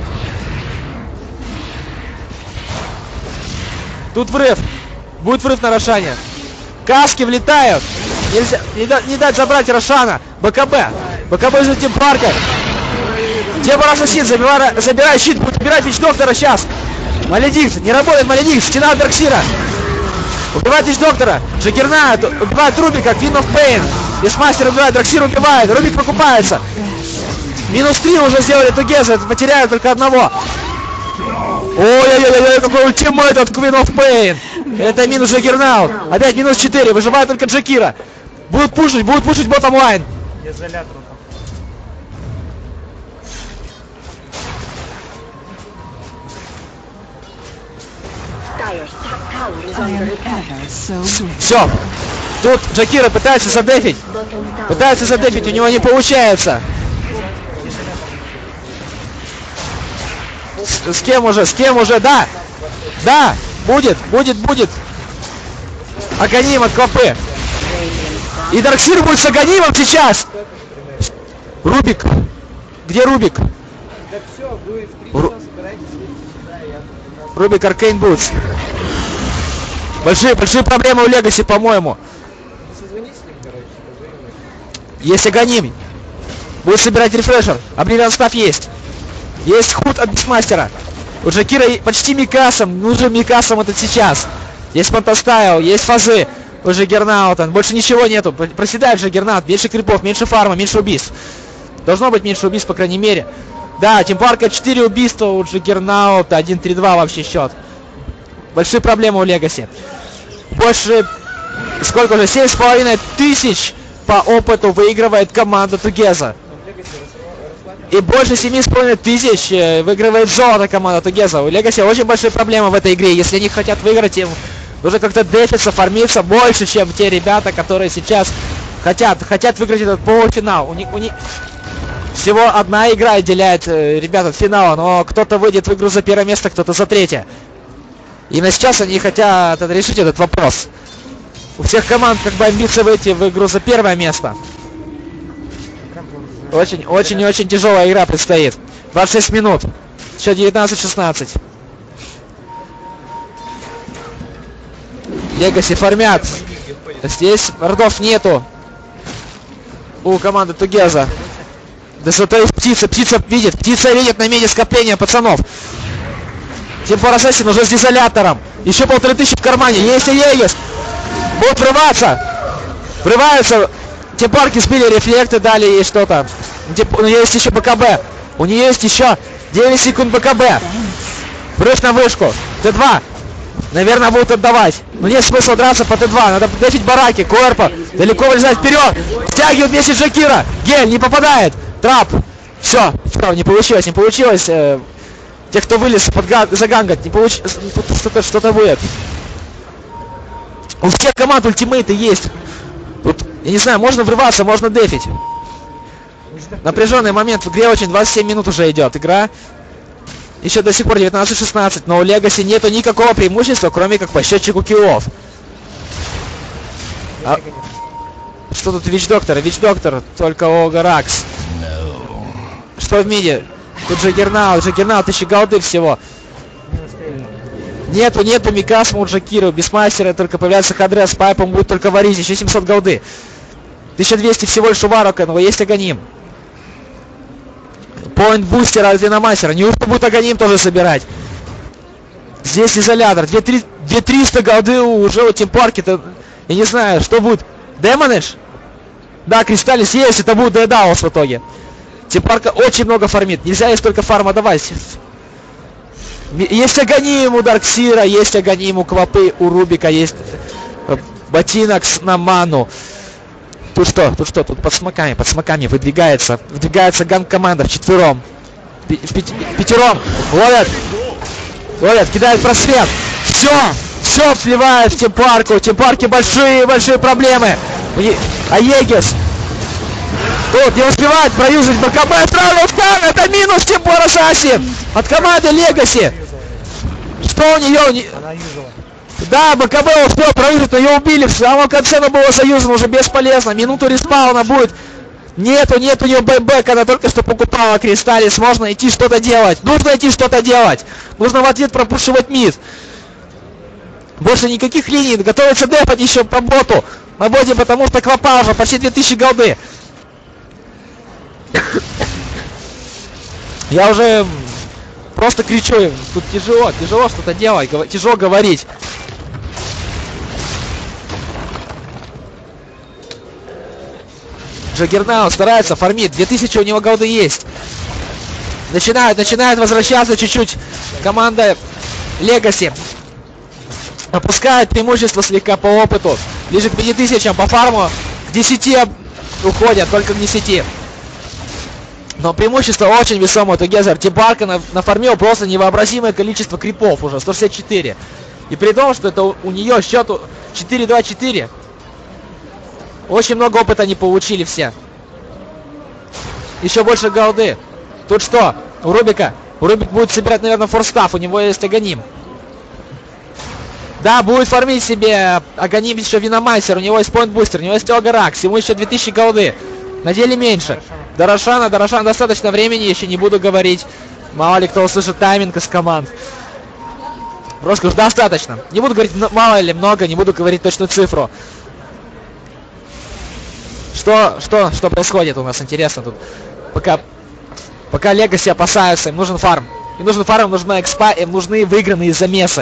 Тут врыв. Будет врыв на Рошане. Каски влетают. Нельзя, не дать забрать Рошана. БКБ за Темпарка. Темпор Ассасин, забирай щит. Будет убирать Вич Доктора сейчас. Маледикт, не работает Маледикт. Стена от Дарксира. Убивает Вич Доктора. Джаггернаут убивает Рубика. Queen of Pain. Бисмастер убивает. Дарксир убивает. Рубик покупается. Минус 3 уже сделали Тугеза. Потеряют только одного. Ой-ой-ой, какой ультимейт от Queen of Pain. Это минус Джаггернаут. Опять минус 4. Выживает только Джакира. Будут пушить ботом лайн. I am ever so swift. Все. Тут Джакира пытается задефить. У него не получается. С кем уже? Да. Будет. Аганим от Клопы. И Дарксир будет с Аганимом сейчас. Рубик. Где Рубик? Рубик Аркейн Бутс. Большие проблемы у Легаси, по-моему. Есть Аганим. Будет собирать рефрешер. Обливион став есть. Есть худ от Бисмастера. У Джакира почти Микасом. Нужен Микасом это сейчас. Есть Пантастайл, есть фазы. У Джаггернаута. Больше ничего нету. Проседает Джаггернаут. Меньше крипов, меньше фарма, меньше убийств. Должно быть меньше убийств, по крайней мере. Да, Темпарка 4 убийства у Джаггернаута. 1-3-2 вообще счет. Большие проблемы у Легаси. Больше... Сколько уже? 7,5 тысяч по опыту выигрывает команда Тугеза. И больше 7,5 тысяч выигрывает золото команда Тугеза. У Легаси очень большие проблемы в этой игре. Если они хотят выиграть, им нужно как-то дефиться, фармиться больше, чем те ребята, которые сейчас хотят выиграть этот полуфинал. У них всего одна игра отделяет ребят от финала, но кто-то выйдет в игру за первое место, кто-то за третье. Именно сейчас они хотят решить этот вопрос. У всех команд как бы амбиция выйти в игру за первое место. Очень тяжелая игра предстоит. 26 минут. Еще 19-16. Легаси фармят. Здесь вардов нету. У команды Тугеза. Да что-то есть птица видит на меди скопления пацанов. Темпор Ассасин уже с дизолятором. Еще 1500 в кармане. Есть и есть. Будут врываются. Темпарки сбили рефлекты, дали ей что-то. У нее есть еще БКБ. У нее есть еще 9 секунд БКБ. Брыв на вышку. Т2. Наверное, будут отдавать. Но нет смысла драться по Т2. Надо дефить бараки. Корпа. Далеко вылезать вперед. Стягивает вместе Джакира. Гель не попадает. Трап. Все, не получилось. Те, кто вылез загангать, не получилось. Что-то будет. У всех команд ультимейты есть. Тут, я не знаю, можно врываться, можно дефить. Напряженный момент в игре очень, 27 минут уже идет игра. Еще до сих пор 19-16, но у Легаси нету никакого преимущества, кроме как по счетчику киллов. Что тут Вич Доктор, только Огаракс. Что в миде? Тут Джаггернаут, 1000 голды всего. Нету Микасма у Джакира, Бисмастера только появляется Хадре, с Пайпом будет только Варизи, еще 700 голды. 1200 всего лишь у Варока, но есть Аганим. Point бустера от Виномастера, неужто будет Аганим тоже собирать? Здесь изолятор. 2300 голды уже у Тимпарки-то. Я не знаю, что будет. Демонэдж? Да, Кристаллис есть, это будет Дэдаус в итоге. Тимпарка очень много фармит. Нельзя ей столько фарма давать. Есть Аганим у Дарксира, есть Аганим у Квапы, у Рубика, есть ботинок на ману. Тут что? Тут под смоками выдвигается ганг-команда вчетвером. Пятером. Ловят, кидает просвет. Все сливает в Тимпарку. У Тимпарки большие проблемы. Аегис. Тут не успевает проюзать БКБ. Это минус Тимпор Ассасин от команды Легаси. Что у нее? Она юзала. Да, БКБ успел проюзать, но ее убили. В самом конце она была заюзана, уже бесполезно. Минуту респауна будет. Нет у нее бэйбэк, она только что покупала Кристаллис. Можно идти что-то делать. Нужно идти что-то делать. Нужно в ответ пропушивать мид. Больше никаких линий. Готовится дефать еще по боту. На боте, потому что Квапа уже почти 2000 голды. Я уже просто кричу. Тут тяжело что-то делать. Тяжело говорить. Джаггернаут старается, фармит. 2000 у него голды есть. Начинает возвращаться чуть-чуть команда Легаси. Опускает преимущество слегка по опыту. Ближе к 5000 по фарму. К 10 уходят, только к 10. Но преимущество очень весомое. Тугезер Тимпарка нафармил просто невообразимое количество крипов уже. 164. И при том, что это у нее счет 4-2-4. Очень много опыта они получили все. Еще больше голды. Тут что? У Рубика? Рубик будет собирать, наверное, форстаф. У него есть Аганим. Да, будет фармить себе Аганим еще Виномайсер. У него есть поинт-бустер. У него есть Огаракс. Ему еще 2000 голды. На деле меньше. До Рошана достаточно времени. Еще не буду говорить. Мало ли кто услышит тайминг из команд. Просто скажу, достаточно. Не буду говорить мало или много. Не буду говорить точную цифру. Что происходит у нас, интересно тут. Пока Легаси опасаются, им нужен фарм. Им нужен фарм, им нужна экспа, им нужны выигранные замесы.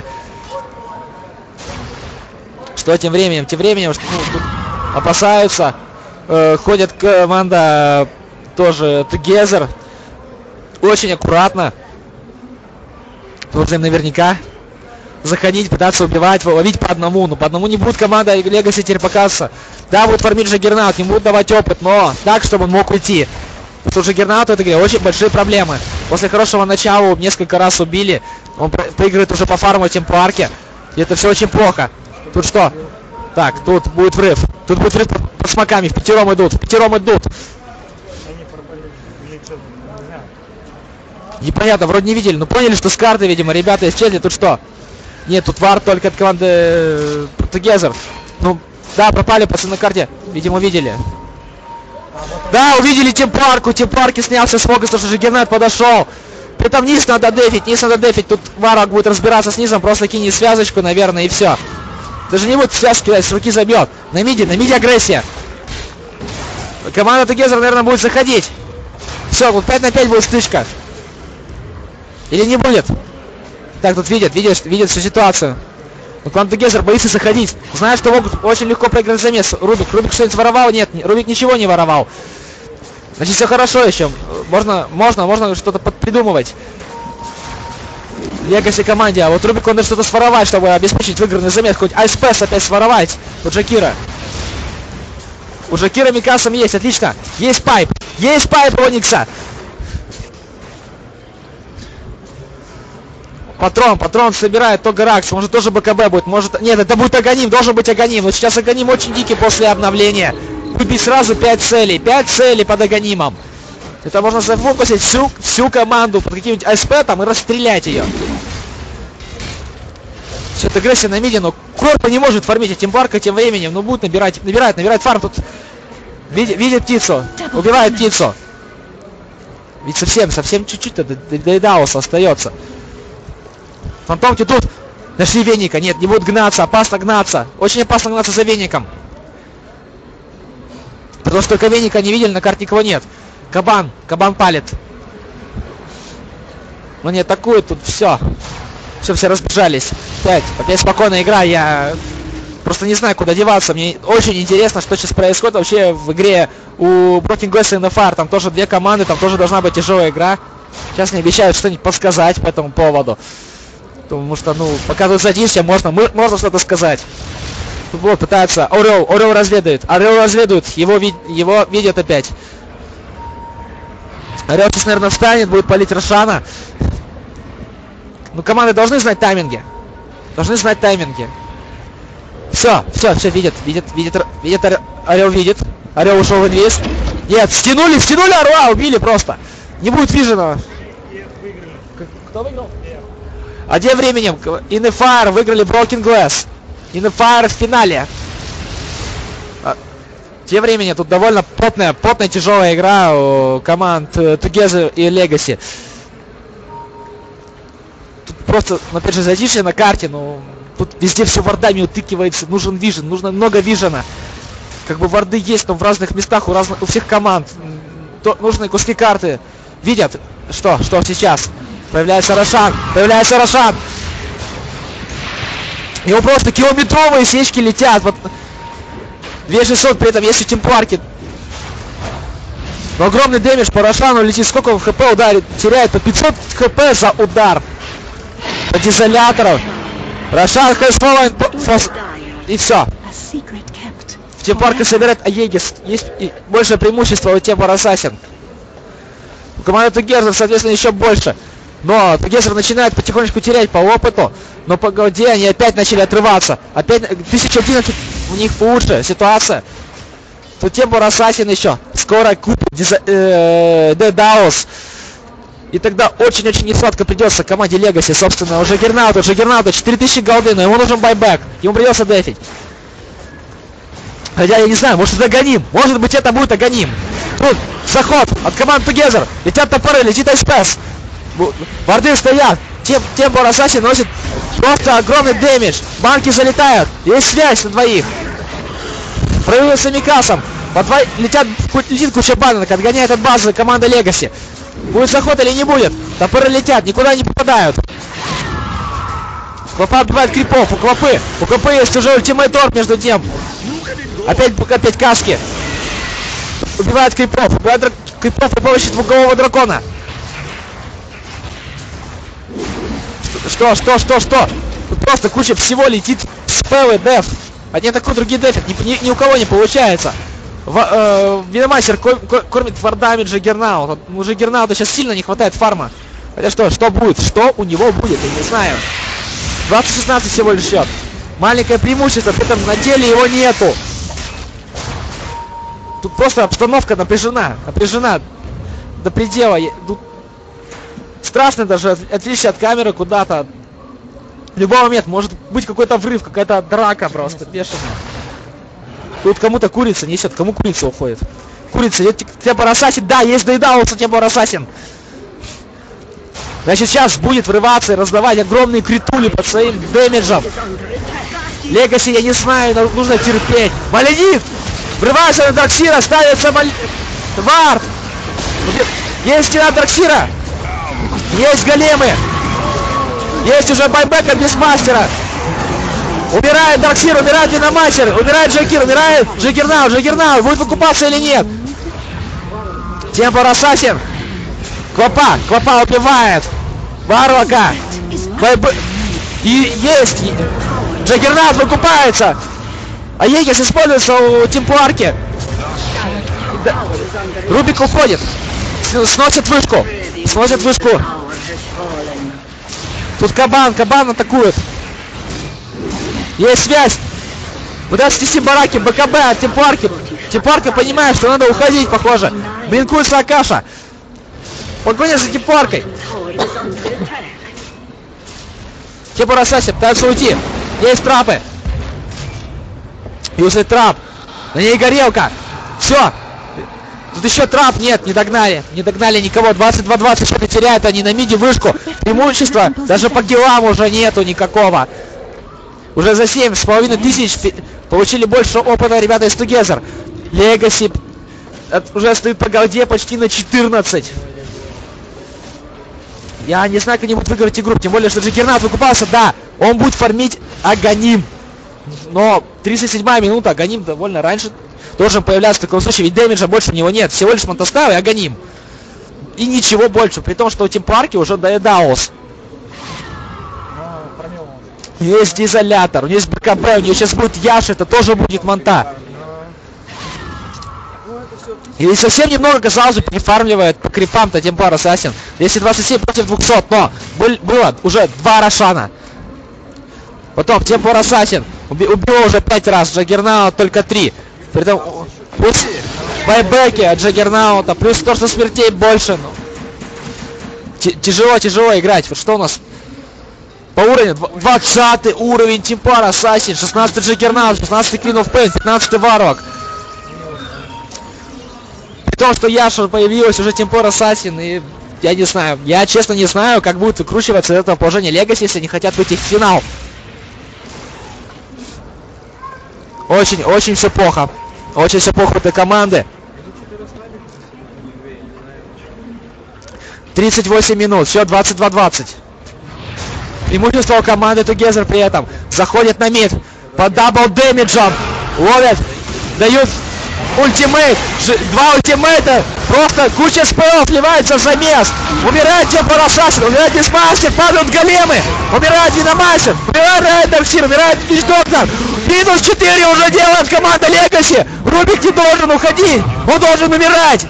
Что тем временем? Тем временем тут опасаются. Ходит команда тоже Together. Очень аккуратно. Нужно им наверняка заходить, пытаться убивать, ловить по одному. Но по одному не будет команда Легаси теперь показываться. Да, будет фармить Джаггернаут, не будут давать опыт, но так, чтобы он мог уйти. Потому что Джаггернаут в этой игре очень большие проблемы. После хорошего начала несколько раз убили. Он проигрывает уже по фарму в Тимпарке. И это все очень плохо. Тут что? Так, тут будет врыв. Тут будет врыв под смоками. В пятером идут. Непонятно, вроде не видели. Но поняли, что с карты, видимо, ребята исчезли. Тут что? Нет, тут вар только от команды Together. Ну, да, пропали пацаны на карте. Видимо, видели. Да, увидели Тимпарку. Тимпарки снялся с фокуса, что Джаггернаут подошел. При этом низ надо дефить. Тут Варок будет разбираться с низом. Просто кинет связочку, наверное, и все. Даже не будет связки кидать, с руки забьет. На миде агрессия. Команда Together, наверное, будет заходить. Все, вот 5 на 5 будет стычка. Или не будет? Так, тут видят всю ситуацию. Но команда Together боится заходить. Знает, что могут очень легко проиграть замес. Рубик что-нибудь воровал? Нет, Рубик ничего не воровал. Значит, все хорошо еще. Можно что-то придумывать. Легаси команде. А вот Рубик он что-то своровать, чтобы обеспечить выигранный замес. Хоть Айспэс опять своровать. У Джакира. У Джакира Микасом есть, отлично. Есть пайп у Оникса. Патрон собирает Тогаракс. Может тоже БКБ будет. Может. Нет, это будет Аганим. Должен быть Аганим. Вот сейчас Аганим очень дикий после обновления. Выбить сразу 5 целей. 5 целей под Аганимом. Это можно зафокусить всю команду под каким-нибудь АСП там и расстрелять ее. Все, это агрессия на миде, но Корпа не может фармить, а Тимпарка тем временем, ну будет набирать фарм. Тут видит птицу, убивает птицу. Ведь совсем чуть-чуть до Эдауса остается. Фантомки тут нашли веника. Нет, не будут гнаться, опасно гнаться. Очень опасно гнаться за веником. Потому что только веника не видели, на карте никого нет. Кабан палит. Но не атакует тут, все. все разбежались. Опять спокойная игра, я просто не знаю, куда деваться. Мне очень интересно, что сейчас происходит вообще в игре у Broken Glass и NFR. Там тоже две команды, там тоже должна быть тяжелая игра. Сейчас мне обещают что-нибудь подсказать по этому поводу. Потому что, ну, пока тут садишься, можно что-то сказать. Футбол пытается. Орел разведывает. Его видят опять. Орел сейчас, наверное, встанет, будет палить Рошана. Ну, команды должны знать тайминги. Все, видят. Орел видит. Орел ушел в инвиз. Нет, стянули Орла, убили просто. Не будет виженого. Кто выиграл? А тем временем NFR выиграли Broken Glass. NFR в финале. Тем временем тут довольно плотная тяжелая игра у команд Together и Legacy. Тут просто, опять же, зайдишь на карте, ну, тут везде все вардами утыкивается, нужен вижен, нужно много вижена. Как бы варды есть, но в разных местах, у всех команд. Нужны куски карты. Видят, что сейчас. Появляется Рошан. Его просто километровые сечки летят. Вот 2600 при этом есть у Тимпарки. Но огромный дэмидж по Рошану летит. Сколько в хп ударит? Теряет по 500 хп за удар. От изоляторов. Рошан хэшфоллайн. И все. В Тимпарке собирает Аегис. Есть большее преимущество у Темпор Ассасин. У команды Together, соответственно, еще больше. Но Together начинает потихонечку терять по опыту. Но по голде они опять начали отрываться. Опять 1011 у них лучше ситуация. Тут Темпор Ассасин еще. Скоро купит Dedaus. И тогда очень-очень несладко придется команде Legacy. Собственно, уже Джаггернаута 4000 голды, но ему нужен байбек. Ему придется дефить. Хотя я не знаю, может это Аганим. Может быть это будет Аганим. Тут заход от команды Together. Летят топоры, летит Айспес. Варды стоят. Темпор Ассасин носит просто огромный дэмидж. Банки залетают. Есть связь на двоих. Проявился Микасом. Летит куча банок. Отгоняет от базы команда Legacy. Будет заход или не будет? Топоры летят, никуда не попадают. Квапа отбивает крипов. У Квапы есть уже ультимейт орб между тем. Опять каски. Убивает крипов при помощи двуголового дракона. Что? Тут просто куча всего летит. Спеллы, деф. Одни такой, другие дефят. Ни у кого не получается. Виномастер кормит вардами Джаггернаута. У Джаггернаута сейчас сильно не хватает фарма. Хотя что будет? Что у него будет? Я не знаю. 20-16 всего лишь счет. Маленькое преимущество, при этом на деле его нету. Тут просто обстановка напряжена до предела. Тут страшно даже отвлечься от камеры куда-то. В любой момент может быть какой-то взрыв, какая-то драка просто бешеная. Тут кому-то курица несет, кому курица уходит? Курица, Темпор Ассасин, да, есть Dedaus у Темпор Ассасин. Значит, сейчас будет врываться и раздавать огромные критули под своим дэмиджем. Legacy, я не знаю, нужно терпеть. Маленит! Врывается на Драксира, ставится Вард! Есть стена Драксира! Есть големы! Есть уже байбек от Бисмастера! Умирает Драксир, умирает Виномастер, умирает Джакир, умирает Джаггернаут, будет выкупаться или нет? Темпор Ассасин! Квапа убивает! Варлока! И есть! Джаггернаут выкупается! А Егис используется у Тимпарки. Рубик уходит. Сносит вышку. Тут Кабан атакует. Есть связь. Пытается снести бараки, БКБ от Тимпарки. Тимпарка понимает, что надо уходить, похоже. Блинкуется Акаша. Погоня за Тимпаркой. Темпор Ассасин пытается уйти. Есть трапы. Юзает трап. На ней горелка. Все. Тут еще трап. Нет, не догнали. Не догнали никого. 22-20 что-то теряют они на миде вышку. Преимущества даже по киллам уже нету никакого. Уже за 7500 получили больше опыта ребята из Together. Legacy уже стоит по голде почти на 14. Я не знаю, как они будут выиграть игру. Тем более, что Джаггернаут выкупался. Да, он будет фармить Аганим. Но 37-я минута. Аганим довольно раньше должен появляться в таком случае. Ведь дэмэджа больше у него нет. Всего лишь Монтестав и Аганим. И ничего больше. При том, что у Тимпарки уже доедалось. У нее есть изолятор, у нее есть БКБ, у нее сейчас будет Яш, это тоже будет Монта. И совсем немного, казалось бы, перефармливает по крипам-то Темпор Ассасин. 227 против 200, но было уже 2 Рошана. Потом Темпор Ассасин убил уже 5 раз, Джаггернаут только 3. При этом плюс байбеки от Джаггернаута, плюс то, что смертей больше. Ну. Тяжело играть. Вот что у нас? По уровню 20 уровень Темпор Ассасин, 16 Джаггернаут, 16 Queen of Pain, 15 Варвак. При том, что Яша появилась уже Темпор Ассасин, и я не знаю, я честно не знаю, как будет выкручиваться из этого положения Легаси, если они хотят выйти в финал. Очень все плохо. Очень все плохо у этой команды. 38 минут, все, 22-20. Преимущество у команды Together при этом. Заходит на мид. По дабл дэмиджам. Ловят. Дают ультимейт. 2 ультимейта. Просто куча спелов вливается в замес. Умирает Темпор Ассасин. Умирает Дисмастер. Падают големы. Умирает Динамастер. Умирает Дарксир. Умирает Вич-Доктор. Минус 4 уже делает команда Легаси. Рубик не должен уходить. Он должен умирать.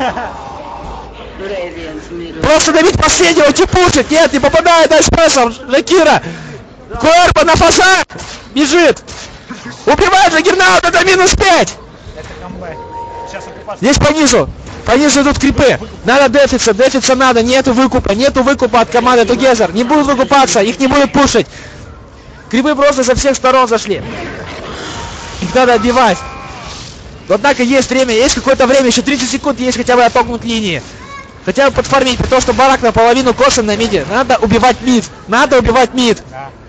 Просто давить последнего, типушек. Нет, не попадает Айспрессом. Жакира. Куэрбо на фасад. Бежит. Убивает Джаггернаут. Это минус 5. Здесь по низу. По низу идут крипы. Надо дефиться надо. Нету выкупа от команды Together. Не будут выкупаться. Их не будут пушить. Крипы просто со всех сторон зашли. Их надо отбивать. Но, однако есть время. Есть какое-то время. Еще 30 секунд есть хотя бы отогнуть линии. Хотя бы подфармить, потому что барак наполовину косан на миде. Надо убивать мид.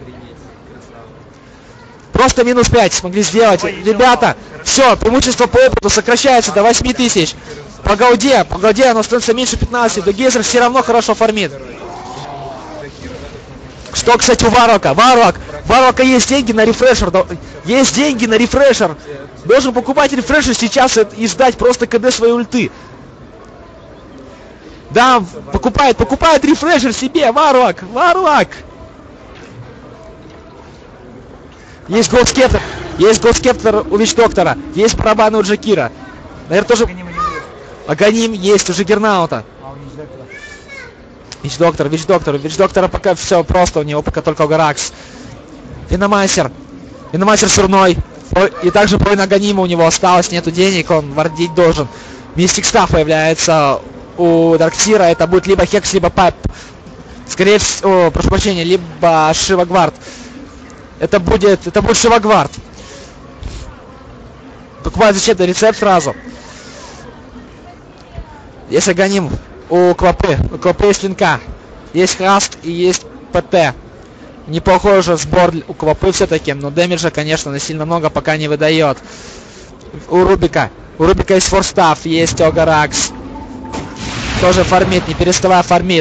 Просто минус 5 смогли сделать. Ребята, все, преимущество по опыту сокращается до 8000. По голде оно становится меньше 15. Together все равно хорошо фармит. Что, кстати, у Варвака? Варвака есть деньги на рефрешер. Должен покупать рефрешер сейчас и ждать просто КД своей ульты. Да, покупает рефрешер себе, Варвак. Есть голдскептор у Вич-Доктора, есть барабаны у Джакира. Наверное, тоже... Аганим есть у Джаггернаута. Вич-Доктора пока все просто, у него пока только Огаракс. Виномастер сурной. И также половина Аганима у него осталось, нету денег, он вардить должен. Мистик Стафф появляется у Дарксира, это будет либо Хекс, либо Пайп. Скорее всего, прошу прощения, либо Шивагвард. Это будет Шивагвард. Покупает зачем-то рецепт сразу. Есть Аганим у Квапы. У Квапы есть линка. Есть Хаст и есть ПТ. Не похоже сбор у Квапы все-таки, но дэмиджа, конечно, сильно много пока не выдает. У Рубика есть Форстаф, есть Огаракс. Тоже фармит, не переставая фармит.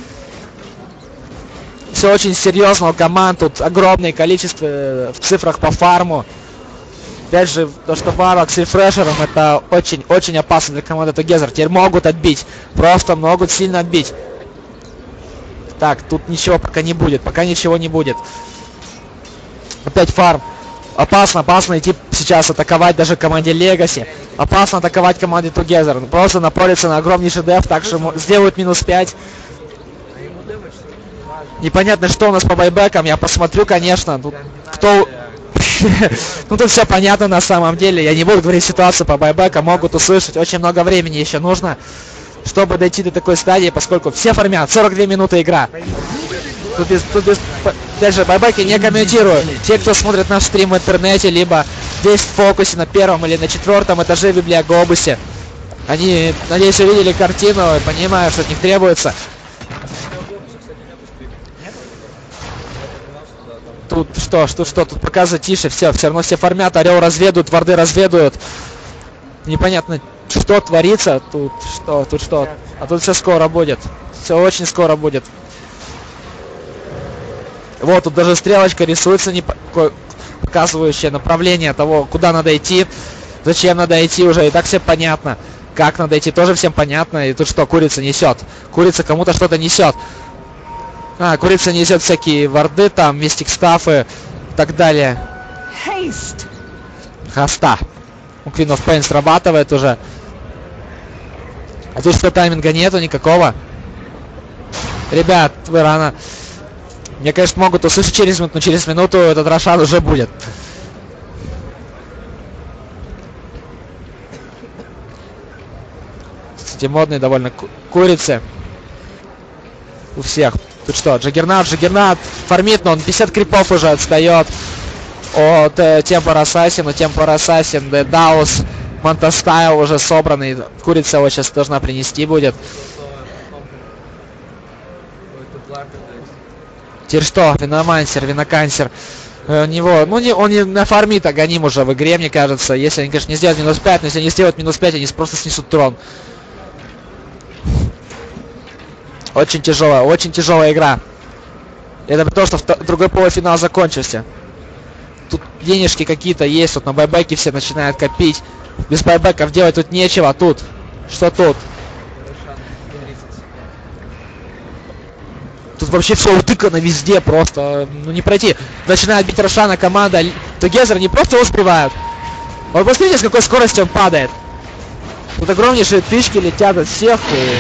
Все очень серьезно у команд, тут огромное количество в цифрах по фарму. Опять же, то, что Варвак с рефрешером, это очень опасно для команды Together. Теперь могут отбить, просто могут сильно отбить. Так, тут ничего пока ничего не будет. Опять фарм. Опасно идти сейчас атаковать даже команде Legacy. Опасно атаковать команде Together. Просто напорятся на огромнейший деф, так что сделают минус 5. Непонятно, что у нас по байбекам. Я посмотрю, конечно. Тут кто... Ну тут все понятно на самом деле. Я не буду говорить ситуацию по байбекам. Могут услышать. Очень много времени еще нужно, чтобы дойти до такой стадии, поскольку все фармят. 42 минуты игра. Тут без... Опять же, байбеки не комментирую. Те, кто смотрит наш стрим в интернете, либо здесь в фокусе на 1-м или на 4-м этаже в Библиоглобусе, они, надеюсь, увидели картину и понимают, что от них требуется. Тут что, тут показывать тише, все равно все фармят, Орел разведают, варды разведают. Непонятно, что творится? Тут что? Тут что? А тут все скоро будет. Все очень скоро будет. Вот, тут даже стрелочка рисуется, показывающая направление того, куда надо идти. Зачем надо идти уже, и так все понятно. Как надо идти, тоже всем понятно. И тут что, курица несет? Курица кому-то что-то несет. Курица несет всякие варды там, мистик стафы и так далее. Haste. Хаста. У Queen of Pain срабатывает уже. А тут что, тайминга нету никакого? Ребят, вы рано. Мне, конечно, могут услышать через минуту, но через минуту этот Рошан уже будет. Кстати, модные довольно курицы. У всех. Тут что, Джаггернаут фармит, но он 50 крипов уже отстает от Темпор Ассасин, Даус, Монтастайл уже собранный. Курица его сейчас должна принести будет. Теперь что? Виномансер, Винокансер. У него, он не нафармит Аганим уже в игре, мне кажется. Если они, конечно, не сделают минус 5, но если они сделают минус 5, они просто снесут трон. Очень тяжелая игра. Это потому, что другой полуфинал закончился. Тут денежки какие-то есть, вот на байбеке все начинают копить. Без байбеков делать тут нечего, а тут? Что тут? Тут вообще все утыкано везде, просто, не пройти. Начинает бить Рошана команда, Тугезер не просто успевают. Вот посмотрите, с какой скоростью он падает. Тут огромнейшие тычки летят от всех.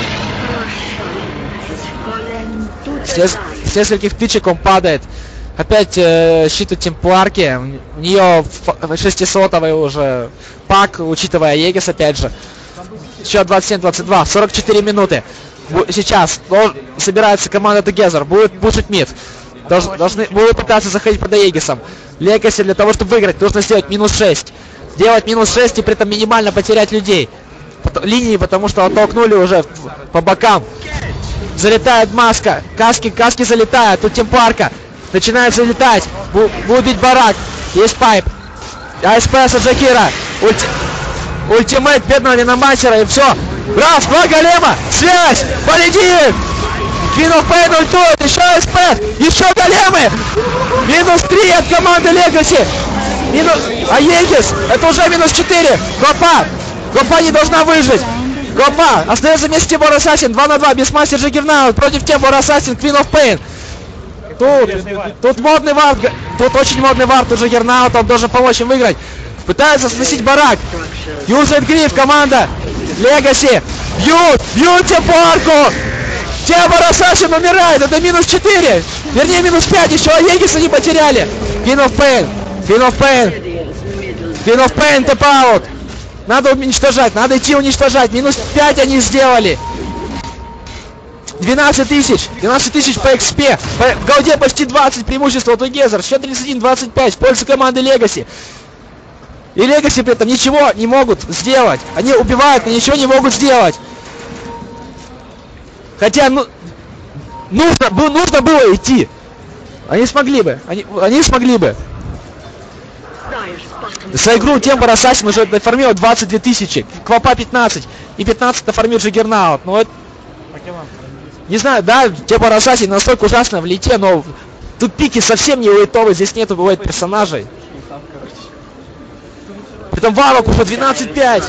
С нескольких тычек он падает. Опять щит у Темпларки. У нее 600-й уже пак, учитывая Егис опять же. Еще 27-22, 44 минуты. Сейчас собирается команда Together, будет пушить мид. Будут пытаться заходить под Егисом. Легаси для того, чтобы выиграть, нужно сделать минус 6. Сделать минус 6 и при этом минимально потерять людей. Линии, потому что оттолкнули уже по бокам. Залетает маска. Каски залетают. Тут Темпларка. Начинает залетать. Будет бить барак. Есть пайп. АСПС от Джакира. Ультимейт бедного Виномансера. И все. Раз, два голема. Связь. Полетит. Queen of Pain ультует. Еще АСПС. Еще големы. Минус 3 от команды Легаси. А Егис. Это уже минус 4. Гопа не должна выжить. Гопа. Остается вместе Темпор Ассасин. 2 на 2. Бисмастер Джаггернаут против Темпор Ассасин. Queen of Pain. Тут модный вард. Тут очень модный вард у Джаггернаута. Он должен помочь им выиграть. Пытается сносить барак. Юзает гриф команда Легаси. Бьют Темпорку. Темпор Ассасин умирает. Это минус 4. Вернее минус 5. Еще Егиса не потеряли. Queen of Pain тэп-аут. Надо уничтожать. Надо идти уничтожать. Минус 5 они сделали. 12 тысяч по XP. В голде почти 20 преимущества от Together. Счет 31-25 в пользу команды Легаси. И Легаси при этом ничего не могут сделать. Они убивают, но ничего не могут сделать. Хотя, нужно было идти. Они смогли бы. Они смогли бы. За игру Темпор Ассасин уже доформил 22 тысячи. Квапа 15. И 15 доформил Джаггернаут. Ну это... Не знаю, да, Темпор Ассасин настолько ужасно в лите, но тут пики совсем не лейтовые, здесь нету бывает персонажей. Притом Варок уже 12-5.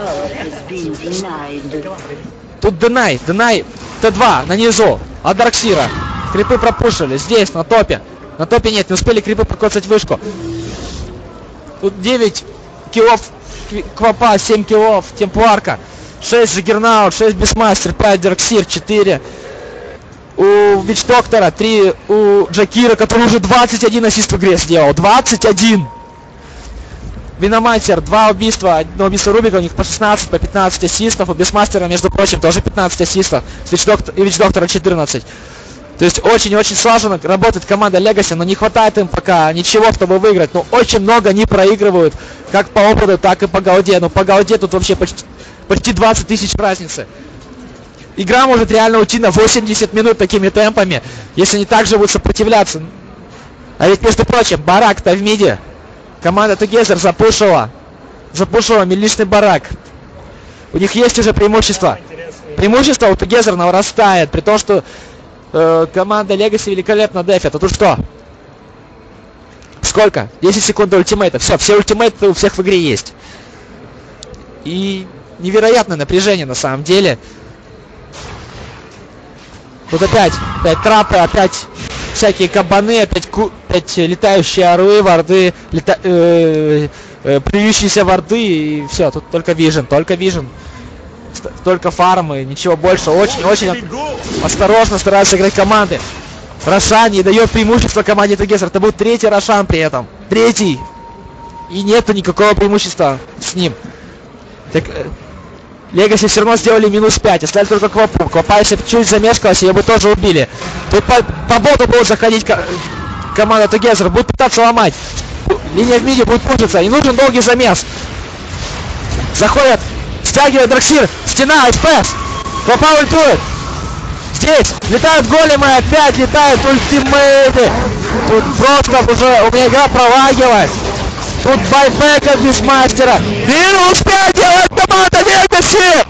Тут Денай, Т2 на низу, от Дарксира. Крипы пропушили, здесь, на топе. На топе нет, не успели крипы прокоцать вышку. Тут 9 киллов Квапа, 7 киллов Темпларка. 6 Джаггернаут, 6 Бисмастер, 5 Дарксир, 4 у Вич Доктора, 3 у Джакира, который уже 21 ассист в игре сделал. 21! Виномансер, 2 убийства, одно убийство Рубика, у них по 16, по 15 ассистов. У Бисмастера, между прочим, тоже 15 ассистов. И Вич Доктора 14. То есть очень-очень слаженно работает команда Legacy, но не хватает им пока ничего, чтобы выиграть. Но очень много они проигрывают, как по опыту, так и по голде. Но по голде тут вообще почти 20 тысяч разницы. Игра может реально уйти на 80 минут такими темпами, если они также будут сопротивляться. А ведь, между прочим, барак-то в миде. Команда Together запушила миличный барак. У них есть уже преимущество. Преимущество у Together нарастает, при том, что команда Legacy великолепно дефит. А тут что? Сколько? 10 секунд до ультимейта. Все ультимейты у всех в игре есть. И невероятное напряжение на самом деле. Тут опять трапы, опять всякие кабаны, опять летающие орлы, варды, плюющиеся варды, и все, тут только вижен, только фармы, ничего больше. Очень осторожно стараются играть команды. Рошан не дает преимущества команде Together. Это был третий Рошан при этом. Третий. И нету никакого преимущества с ним. Так, Legacy все равно сделали -5. Оставили только Квапу. Квапа, если бы чуть замешкалась, ее бы тоже убили. Тут по боту будут заходить команда Together. Будет пытаться ломать. Линия в миде будет путаться. И нужен долгий замес. Заходят. Стягивает Драксир. Стена, СПС. Квапа ультует. Здесь летают големы, опять летают ультимейты. Тут просто уже у меня игра пролагилась. Тут байбека без мастера. -5 делает команда Legacy.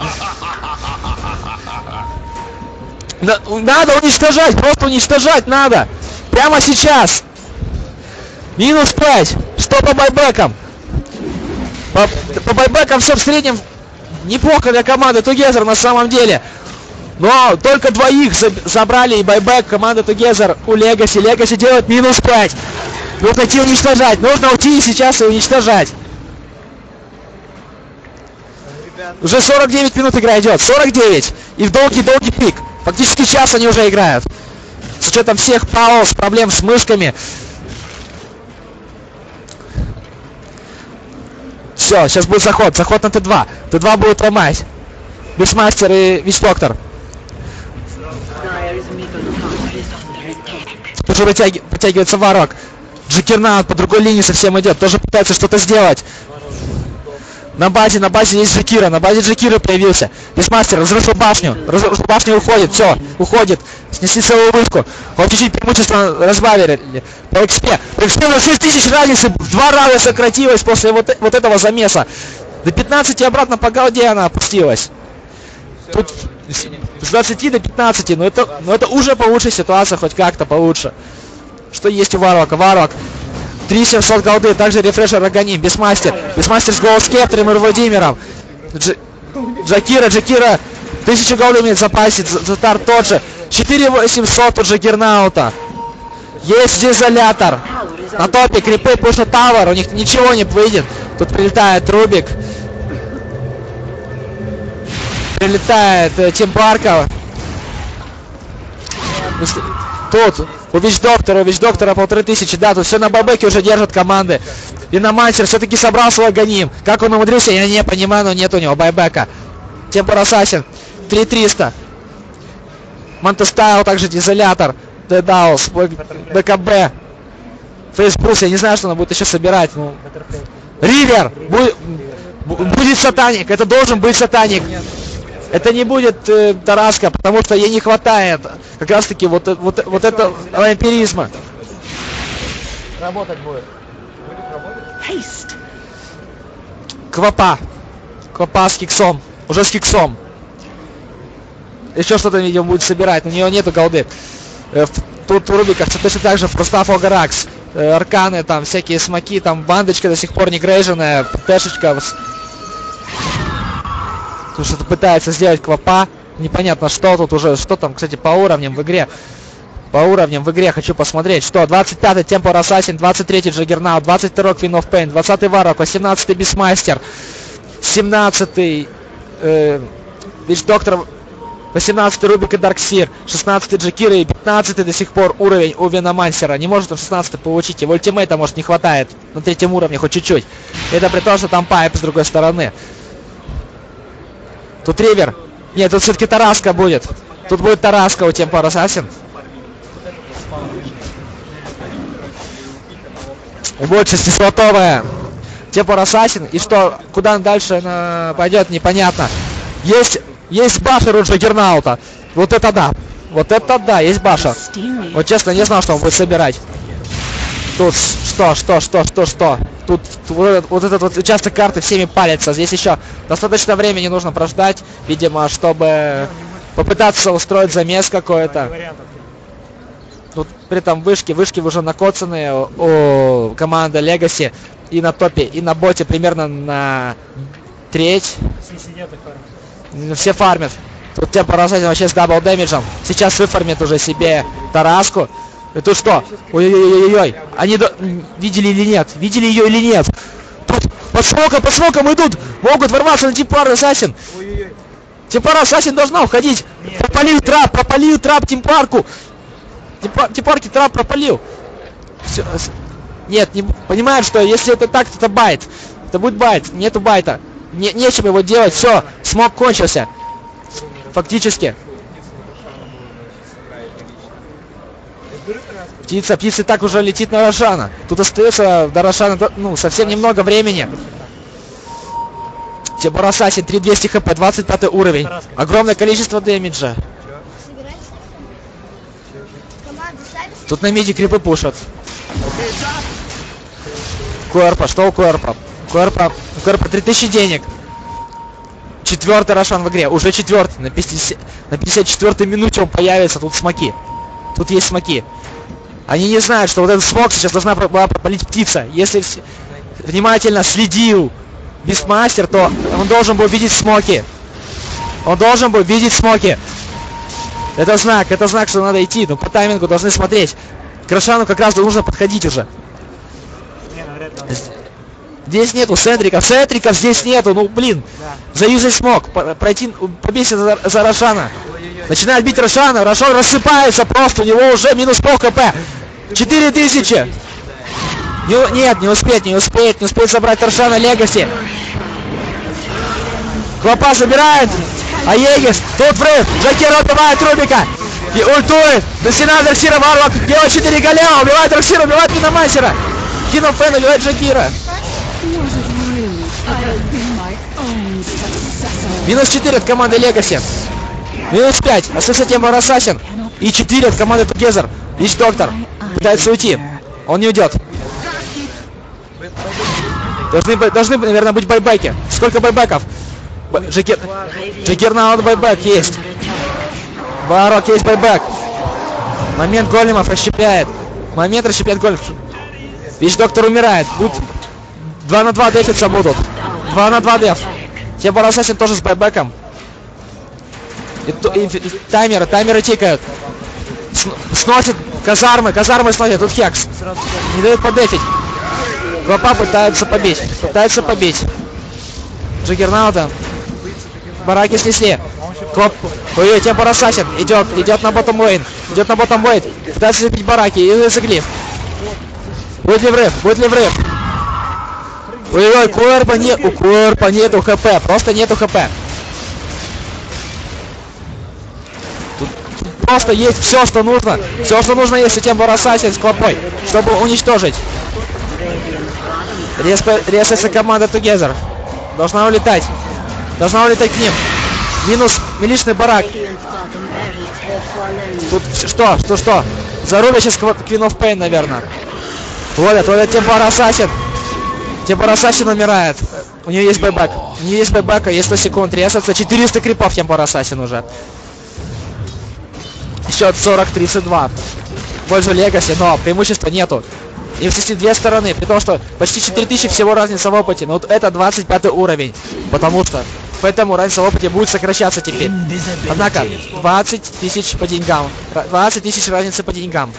Надо уничтожать, просто уничтожать надо. Прямо сейчас. -5. Что по байбекам? По байбекам все в среднем неплохо для команды Together на самом деле. Но только двоих забрали и байбек команда Together у Legacy. Legacy делает -5. Нужно идти уничтожать. Нужно уйти сейчас и уничтожать. Уже 49 минут игра идет. 49. И в долгий пик. Фактически час они уже играют. С учетом всех пауз, проблем с мышками. Все, сейчас будет заход. Заход на Т2. Т2 будет ломать. Бисмастер и Вичдоктор. Уже вытягивается Варок. Джекернаут по другой линии совсем идет. Тоже пытается что-то сделать. На базе есть Джекира. На базе Джекира появился. Бисмастер разрушил башню. Разрушил башню, уходит. Все, уходит. Снесли целую вышку. Вот чуть-чуть преимущество разбавили. По XP. По XP на 6000 разницы в 2 раза сократилась после вот этого замеса. До 15 обратно по голде она опустилась. Тут с 20 до 15. Но это уже получше ситуация, хоть как-то получше. Что есть у Варока? Варок. 3700 голды. Также рефрешер Аганим. Бисмастер. Бисмастер с Голоскептором и Владимиром. Джакира. 1000 голды имеет в запасе. Затар тот же. 4800 у Джаггернаута. Есть дизолятор. На топе крипы пушат тавер. У них ничего не выйдет. Тут прилетает Рубик. Прилетает Тимпарков. Тут у Вичдоктора 1500, да, тут все на бабеке уже держат команды. И на мастер все-таки собрал свой Аганим. Как он умудрился, я не понимаю, но нет у него байбека. Темпор Ассасин 3300. Мантестайл, также дизолятор. Дедаус, БКБ. Фейсбрус, я не знаю, что она будет еще собирать. Ну. Ривер! Будет сатаник, это должен быть сатаник. Это не будет Тараска, потому что ей не хватает как раз таки вот этого вампиризма. Работать будет. Квапа с Хиксом. Уже с Хиксом. Еще что-то, видимо, будет собирать. У нее нету голды. Тут у Рубика все точно так же в Простав Огаракс. Арканы, там всякие смоки, там бандочка до сих пор не грейженная, ПТшечка. Тут что-то пытается сделать Квапа. Непонятно что тут уже. Что там, кстати, по уровням в игре. По уровням в игре хочу посмотреть. Что? 25-й Темпор Ассасин, 23-й Джаггернаут, 22-й Queen of Pain, 20-й Варок, 18-й Бисмастер, 17-й Вичдоктор, 18-й Рубик и Дарксир, 16-й Джекира и 15-й до сих пор уровень у Веномансера. Не может он 16-й получить. Его ультимейта, может, не хватает на 3-м уровне хоть чуть-чуть. Это при том, что там пайп с другой стороны. Тут Ривер. Нет, тут все-таки Тараска будет. Тут будет Тараска у Темпор Ассасин. И будет 600-овая Темпор Ассасин. И что, куда дальше она пойдет, непонятно. Есть башер у Джаггернаута. Вот это да. Вот это да, есть башер. Вот честно, не знал, что он будет собирать. Тут что? Тут вот этот вот участок карты всеми палится. Здесь еще достаточно времени нужно прождать, видимо, чтобы попытаться устроить замес какой-то. Тут при этом вышки уже накоцанные у команды Legacy и на топе, и на боте примерно на треть. Все фармят. Тут Темпо Рассасин вообще с дабл дэмиджем. Сейчас выфармит уже себе Тараску. И тут что? Ой-ой-ой-ой-ой. Они видели или нет? Видели ее или нет? Тут под смоком идут. Могут ворваться на Темпо Рассасин. Темпо Рассасин должна уходить. Пропалил трап Темпарку. Темпарки трап пропалил. Все. Нет, не понимают, что если это так, то это байт. Это будет байт. Нету байта. Нечем его делать. Все, смог кончился. Фактически. Птица так уже летит на Рошана. Тут остается до Рошана, ну, совсем немного времени. Темпо Рассасин, 3200 хп, 25 уровень. Огромное количество дэмиджа. Тут на миде крипы пушат. Куэрпа, что у Куэрпа? Куэрпа 3000 денег. 4-й Рошан в игре, уже 4-й, на 54-й минуте он появится, тут смоки. Тут есть смоки. Они не знают, что вот этот смок сейчас должна была пропалить птица. Если внимательно следил Бистмастер, то он должен был видеть смоки. Это знак, что надо идти, но по таймингу должны смотреть. К Рошану как раз нужно подходить уже. Здесь нету сентриков здесь нету, ну блин. Заюзай смог, пройти, побейся за Рошана. Начинает бить Рошана, Рошан рассыпается просто, у него уже минус пол хп. 4000. Нет, не успеет забрать Рошана Legacy. Клопа забирает, а Егис, тут врыв, Джакира убивает Рубика. И ультует, Досина Драксира, Варлок делает 4 голема, убивает Драксира, убивает Миномансера. Кинул Фэн, убивает Джакира. Минус 4 от команды Legacy. Минус 5. Остается Темпо Рассасин. И 4 от команды Together. Лич Доктор пытается уйти. Он не уйдет. Должны, наверное, быть байбеки. Сколько байбеков? Джаггернаут байбек есть. Барок есть байбек. Момент големов расщепляет. Голем. Лич Доктор умирает. Будут 2 на 2 дефиться будут. 2 на 2 деф. Темпо Рассасин тоже с байбеком. И таймеры тикают. Сносит казармы сносит. Тут Хекс. Не дают подефить. Клопа пытается побить. Джаггернаута. Бараки снесли. Ой, Темпо Рассасин. Идет на ботом лейн. Пытается забить бараки. И заглив. Будет ли врыв? Ой, у Куэрпа нету хп. Просто нету хп. Тут просто есть все, что нужно. Есть у Темпо Рассасин с клопой, чтобы уничтожить. Резается команда Together. Должна улетать к ним. Минус миличный барак. Тут что? Зарубят сейчас Queen of Pain, наверное. Вот Темпо Рассасин. Темпо Рассасин умирает. У нее есть байбек. Есть 100 секунд. Резаться. 400 крипов Темпо Рассасин уже. Счет 40-32. Пользу Legacy, но преимущества нету. И в две стороны, при том, что почти 4000 всего разница в опыте. Но вот это 25 уровень. Поэтому разница в опыте будет сокращаться теперь. Однако, 20 тысяч по деньгам. 20 тысяч разницы по деньгам.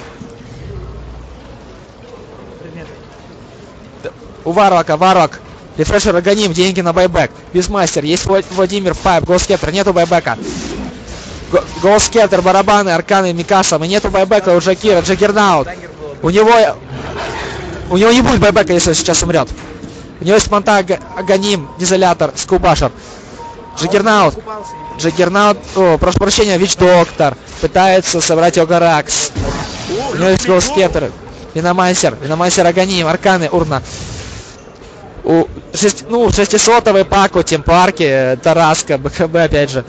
У Варлок. Рефрешер Аганим, деньги на байбек. Бисмастер, есть Владимир, Пайп, Голскептер, нету байбека. Голскептер, барабаны, арканы, Микаса, и нету байбека у Джакира, Джаггернаут. У него не будет байбека, если он сейчас умрет. У него есть Монта, Аганим, Дизолятор, Скубашер. Джаггернаут, прошу прощения, Вич Доктор. Пытается собрать Огаракс. У него есть Голскептер, Миномансер, Аганим, арканы, Урна. У 600-й пак у Темпарки, Тараска, БКБ опять же.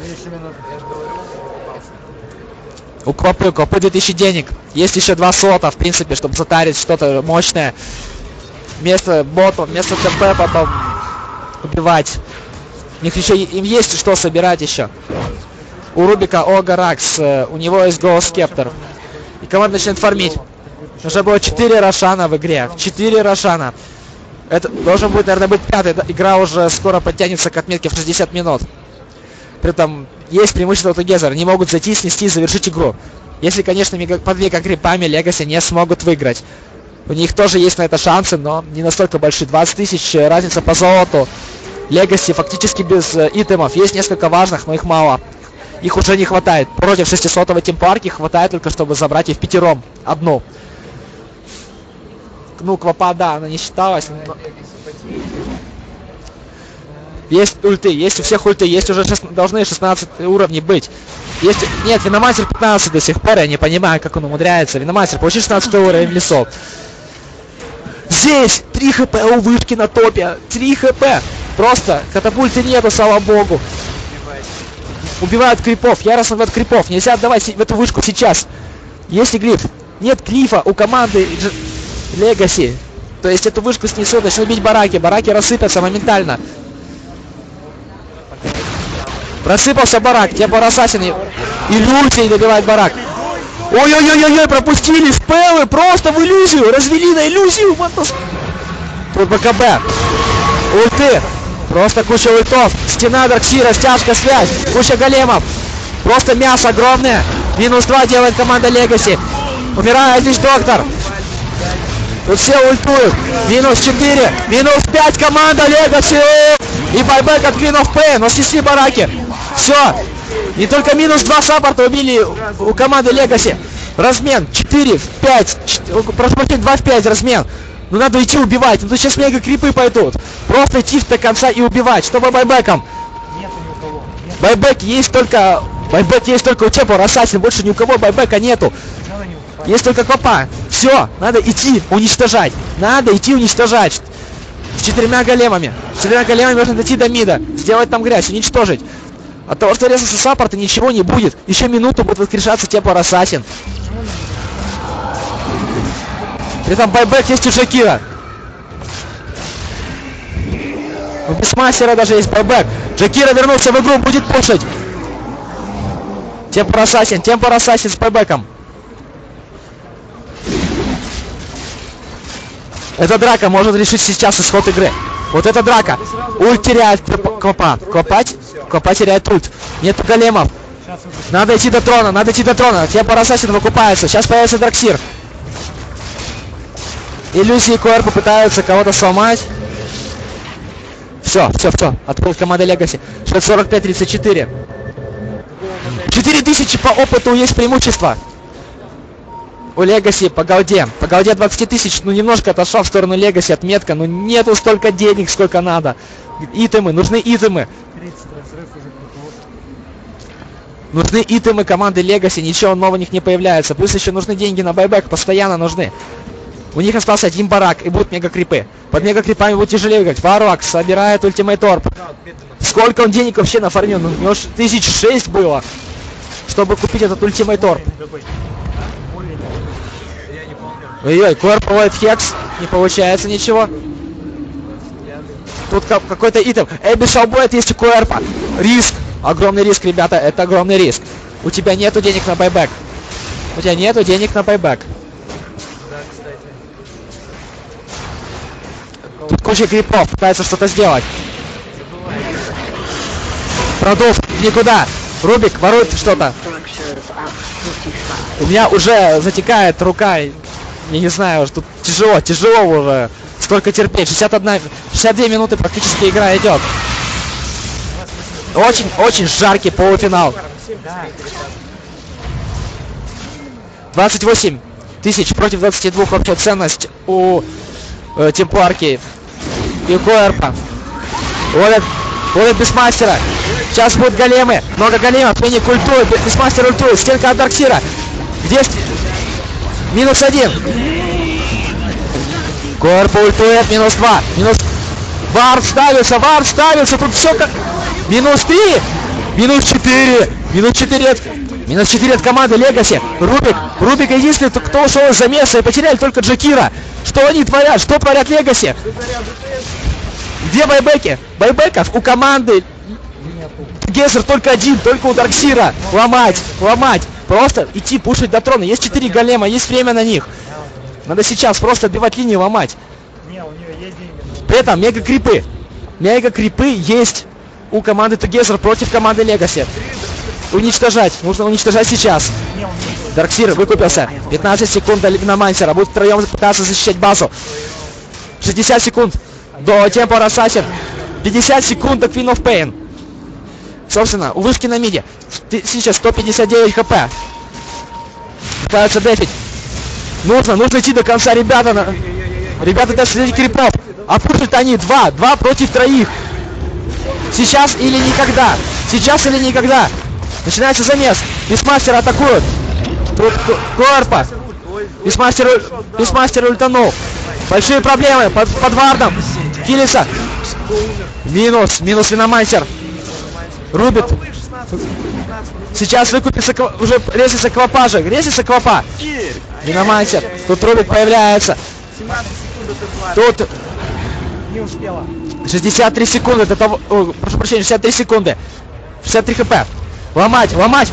У Клопы 2000 денег. Есть еще 2 слота, в принципе, чтобы затарить что-то мощное. Вместо ботов, вместо ТП потом убивать. У них еще им есть что собирать еще. У Рубика Ога Ракс, у него есть Голос Скептор. И команда начинает фармить. Уже было 4 Рошана в игре. 4 Рошана. Это должен будет, наверное, быть 5-й. Игра уже скоро подтянется к отметке в 60 минут. При этом есть преимущество у Together. Они могут зайти, снести и завершить игру. Если, конечно, под мега-крипами Legacy не смогут выиграть. У них тоже есть на это шансы, но не настолько большие. 20 тысяч разница по золоту. Legacy фактически без итемов. Есть несколько важных, но их мало. Их уже не хватает. Против 600-го тимпарки хватает только, чтобы забрать их пятером. Одну. Ну, Квапа, да, она не считалась. Но... Есть ульты, есть у всех ульты, есть уже должны 16 уровней быть. Есть... Нет, Виномастер 15 до сих пор, я не понимаю, как он умудряется. Виномастер получил 16 уровень в лесу. Здесь 3 хп у вышки на топе. 3 хп. Просто катапульты нету, слава богу. Убивают крипов, яростно убивают крипов. Нельзя отдавать в эту вышку сейчас. Есть ли глиф? Нет глифа у команды Legacy. То есть эту вышку снесут, начнут бить бараки. Бараки рассыпятся моментально. Просыпался барак, те ассасины. Иллюзии добивает барак. Ой-ой-ой-ой, пропустили спеллы, просто в иллюзию, развели на иллюзию. Тут БКБ. Ульты. Просто куча ультов. Стена Дарксира, стяжка, связь. Куча големов. Просто мясо огромное. Минус 2 делает команда Legacy. Умирает здесь доктор. Тут все ультуют. Минус 4. Минус 5 команда Legacy. И байбек от Queen of Pain. Но снесли бараки. Все. Не только минус 2 саппорта убили у команды Legacy. Размен 4 в 5. Прошу прощения, 2 в 5 размен. Ну надо идти убивать. Ну тут сейчас мега крипы пойдут. Просто идти до конца и убивать. Чтобы байбеком. Байбек есть только... Байбек есть только у Чепор Ассасин. Больше ни у кого байбека нету. Есть только Квапа. Все. Надо идти уничтожать. Надо идти уничтожать. С 4 големами. С 4 големами можно дойти до мида. Сделать там грязь. Уничтожить. От того, что резался саппорт, и ничего не будет. Еще минуту будет воскрешаться Чепор Ассасин. При этом байбек есть у Джакира. У Бисмастера даже есть байбек. Джакира вернулся в игру, будет пушить. Темпор Ассасин с байбеком. Эта драка может решить сейчас исход игры. Вот эта драка. Ульт теряет Квапа. Квапа теряет ульт. Нет големов. Надо идти до трона, Темпор Ассасин выкупается. Сейчас появится Дарксир. Иллюзии Куэр попытаются кого-то сломать. Все. Открыл команда Legacy. 45-34. 4000 по опыту есть преимущество. У Legacy по голде. По голде 20 тысяч. Ну немножко отошла в сторону Legacy отметка. Но нету столько денег, сколько надо. Итемы. Нужны итемы. Нужны итемы команды Legacy. Ничего нового у них не появляется. Плюс еще нужны деньги на байбек. Постоянно нужны. У них остался один барак и будут мега крипы. Под мега крипами будет тяжелее играть. Варвак собирает ультимейт орб. Сколько он денег вообще нафармил? Ну, у него 1006 было, чтобы купить этот ультимейт орб. Ой-ой, Куэр проводит хекс. Не получается ничего. Тут какой-то итем. Эбби Шалбойт есть у Куэрпа. Риск. Огромный риск, ребята. Это огромный риск. У тебя нету денег на байбек. Тут куча крипов, пытается что-то сделать. Продув, никуда. Рубик ворует что-то. У меня уже затекает рука. Я не знаю, тут тяжело уже. Сколько терпеть? 62 минуты практически игра идет. Очень жаркий полуфинал. 28 тысяч против 22 вообще ценность у Темпларки и Куэрпа. Ловят Бисмастера. Сейчас будут големы. Много големов. Феник ультует. Бисмастер ультует. Стенка от Дарксира. Где... Минус 1. Куэрпа ультует. Минус 2. Вард ставится. Тут все как... Минус 3. Минус 4. Минус 4 от команды Legacy. Рубик единственный, кто ушел из замеса, и потеряли только Джакира. Что они творят? Что творят Legacy? Где байбеки? Байбеков у команды Гезер только один, только у Дарксира. Ломать. Просто идти, пушить до трона. Есть 4 голема, есть время на них. Надо сейчас просто отбивать линии, ломать. При этом мега-крипы есть у команды Together против команды Legacy. Уничтожать. Нужно уничтожать сейчас. Дарксир выкупился. 15 секунд до Лигномансера. Будут втроем пытаться защищать базу. 60 секунд до Temporary Assassin. 50 секунд до Queen of Pain. Собственно, у вышки на миде. Сейчас 159 хп. Пытаются дефить. Нужно идти до конца, ребята. Ребята даже среди крипов. А пушат они 2 против 3. Сейчас или никогда. Начинается замес. Бисмастер атакуют. Тут Корпа. Бисмастер ультанул. Большие проблемы под вардом. Киллиса. Минус Виномансер. Рубит. Сейчас выкупится, уже резится Квапа же. Квапа. Виномансер. Тут Рубит появляется. Тут 63 секунды до того. Прошу прощения, 63 секунды. 63 хп. Ломает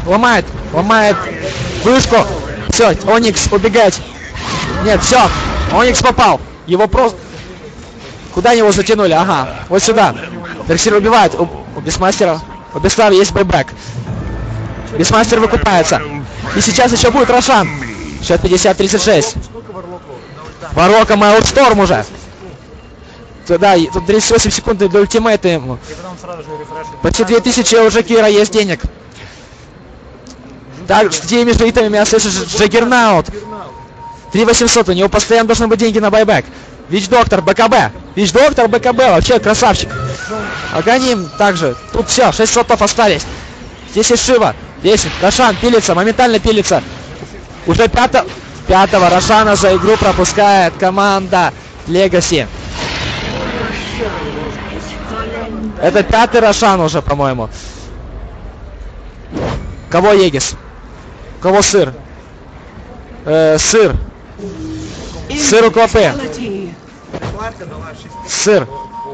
вышку. Все, Оникс убегать. Нет, все. Оникс попал. Его просто... Куда его затянули? Ага, вот сюда. Дарксир убивает. У Бисмастера. У Бесслава есть байбэк. Бисмастер выкупается. И сейчас еще будет Рошан. Счет 50-36. Ворока Майлсторм уже. Да, тут 38 секунд до ультимейта ему. Почти 2000 у Джакира есть денег. Так, с теми же итемами остается Джаггернаут. 3800, у него постоянно должны быть деньги на байбэк. Вич-доктор, БКБ. Вообще красавчик. Аганим также. Тут все, 6 слотов остались. Здесь есть Шива. Здесь Рошан пилится, моментально пилится. Уже пятого Рошана за игру пропускает команда Legacy. Это 5-й Рошан уже, по-моему. Кого Егис? Кого сыр? Сыр. Сыр у Квапе. Сыр.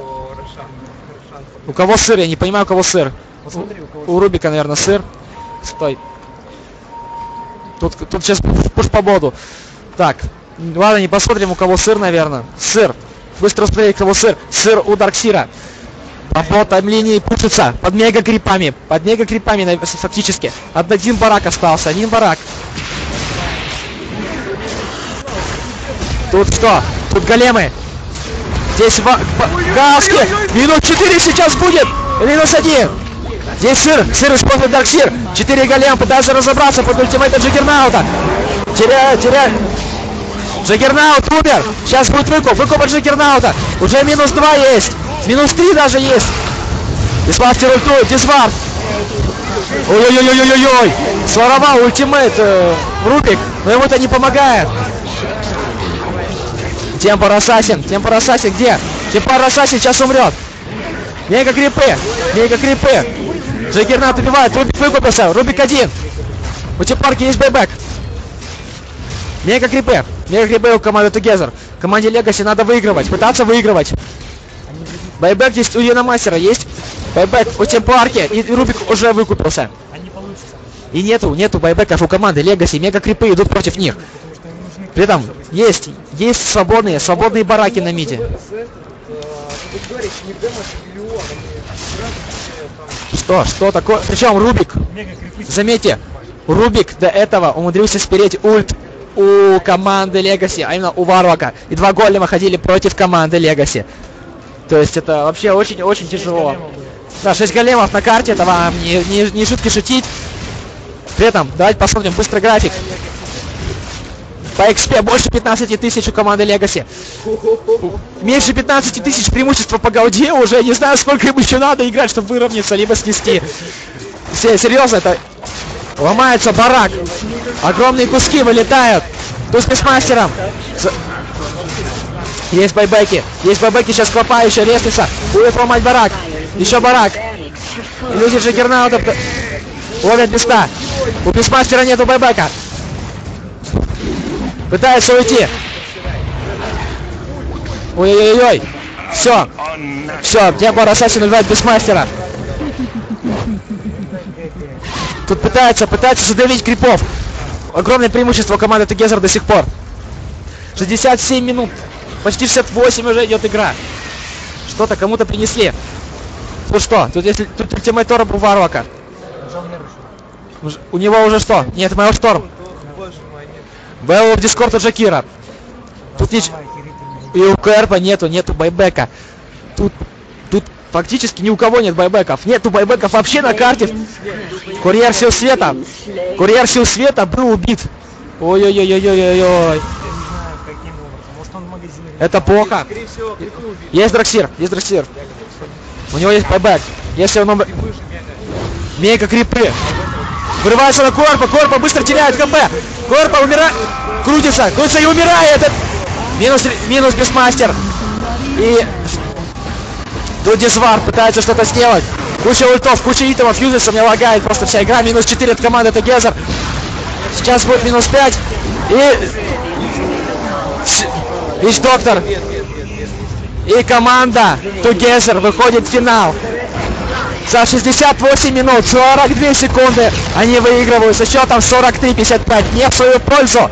У кого сыр? Я не понимаю, у кого сыр. У Рубика, наверное, сыр. Стой. Тут сейчас пуш по боду. Так. Ладно, не посмотрим, у кого сыр, наверное. Сыр. Быстро смотри, у кого сыр. Сыр у Дарксира. По таймлинии пушится. Под мега-крипами. Фактически. Один барак остался. Один барак. Тут что? Тут големы. Здесь гаски. Минус 4 сейчас будет. Минус 1. Здесь сыр использует Дарксир. 4 голема пытаются разобраться под ультимейтом Джаггернаута. Теряют. Джаггернаут умер. Сейчас будет выкуп от Джаггернаута. Уже минус 2 есть. Минус 3 даже есть. Дисмастер ультует. Дисвард. Ой-ой-ой-ой-ой-ой. Своровал ультимейт Рубик. Но ему это не помогает. Темпор Ассасин где? Темпор Ассасин сейчас умрет. Мега-крипы. Джаггернаут убивает. Рубик выкупился. Рубик 1. У Темпарки есть байбэк. Мега-крипы у команды Together. Команде Legacy надо пытаться выигрывать. Байбэк есть у Виномансера, есть байбэк у Темпарки. И Рубик уже выкупился. И нету байбэков у команды Legacy. Мега-крипы идут против них. При этом есть свободные бараки на миде. Что такое? Причем Рубик, заметьте, Рубик до этого умудрился спереть ульт у команды Legacy, а именно у Варлока. И 2 голема ходили против команды Legacy. То есть это вообще очень тяжело. Да, 6 големов на карте, это вам не шутки шутить. При этом, давайте посмотрим быстро график. По XP больше 15 тысяч у команды Legacy. Меньше 15 тысяч преимущества по голде. Уже не знаю, сколько им еще надо играть, чтобы выровняться, либо снести. Серьезно, это... Ломается барак. Огромные куски вылетают. Тут с Бисмастером. Есть байбеки. Сейчас Квапа еще лестница. Будет ломать барак. Еще барак. Люди Джаггернаута ловят места. У Бисмастера нету байбека. Пытается уйти. Ой-ой-ой. Все. Все, Jaguar Assassin убивает Бисмастера. Тут пытается задавить крипов. Огромное преимущество команды Together до сих пор. 67 минут. Почти 68 уже идет игра. Что-то кому-то принесли. Тут что? Тут ультимейт Тора был Варвака. У него уже что? Нет, Maelstrom. Был в Дискорд у Джакира. Тут и у Керпа нету байбека. Тут фактически ни у кого нет байбеков. Нету байбеков вообще на карте. Курьер сил света. Курьер сил света был убит. Ой-ой-ой-ой-ой-ой. Это плохо. Есть Драксир. У него есть байбек. Если он... Мега крипы. Вырывается на Корпа быстро теряет ХП. Корпа умирает. Крутится и умирает. Минус Бисмастер. И тут Дисвар пытается что-то сделать. Куча ультов, куча итемов, юзится, мне лагает просто вся игра. Минус 4 от команды Together. Сейчас будет минус 5. И... Вич-доктор. И команда Together выходит в финал. За 68 минут, 42 секунды они выигрывают со счетом 43-55. Не в свою пользу.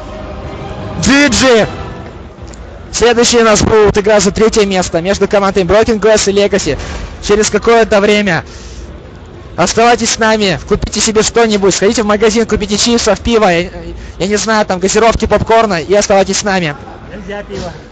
GG. Следующий у нас будет игра за 3 место между командами Broken Glass и Legacy. Через какое-то время. Оставайтесь с нами, купите себе что-нибудь, сходите в магазин, купите чипсов, пиво, я не знаю, там газировки, попкорна и оставайтесь с нами. Нельзя пиво.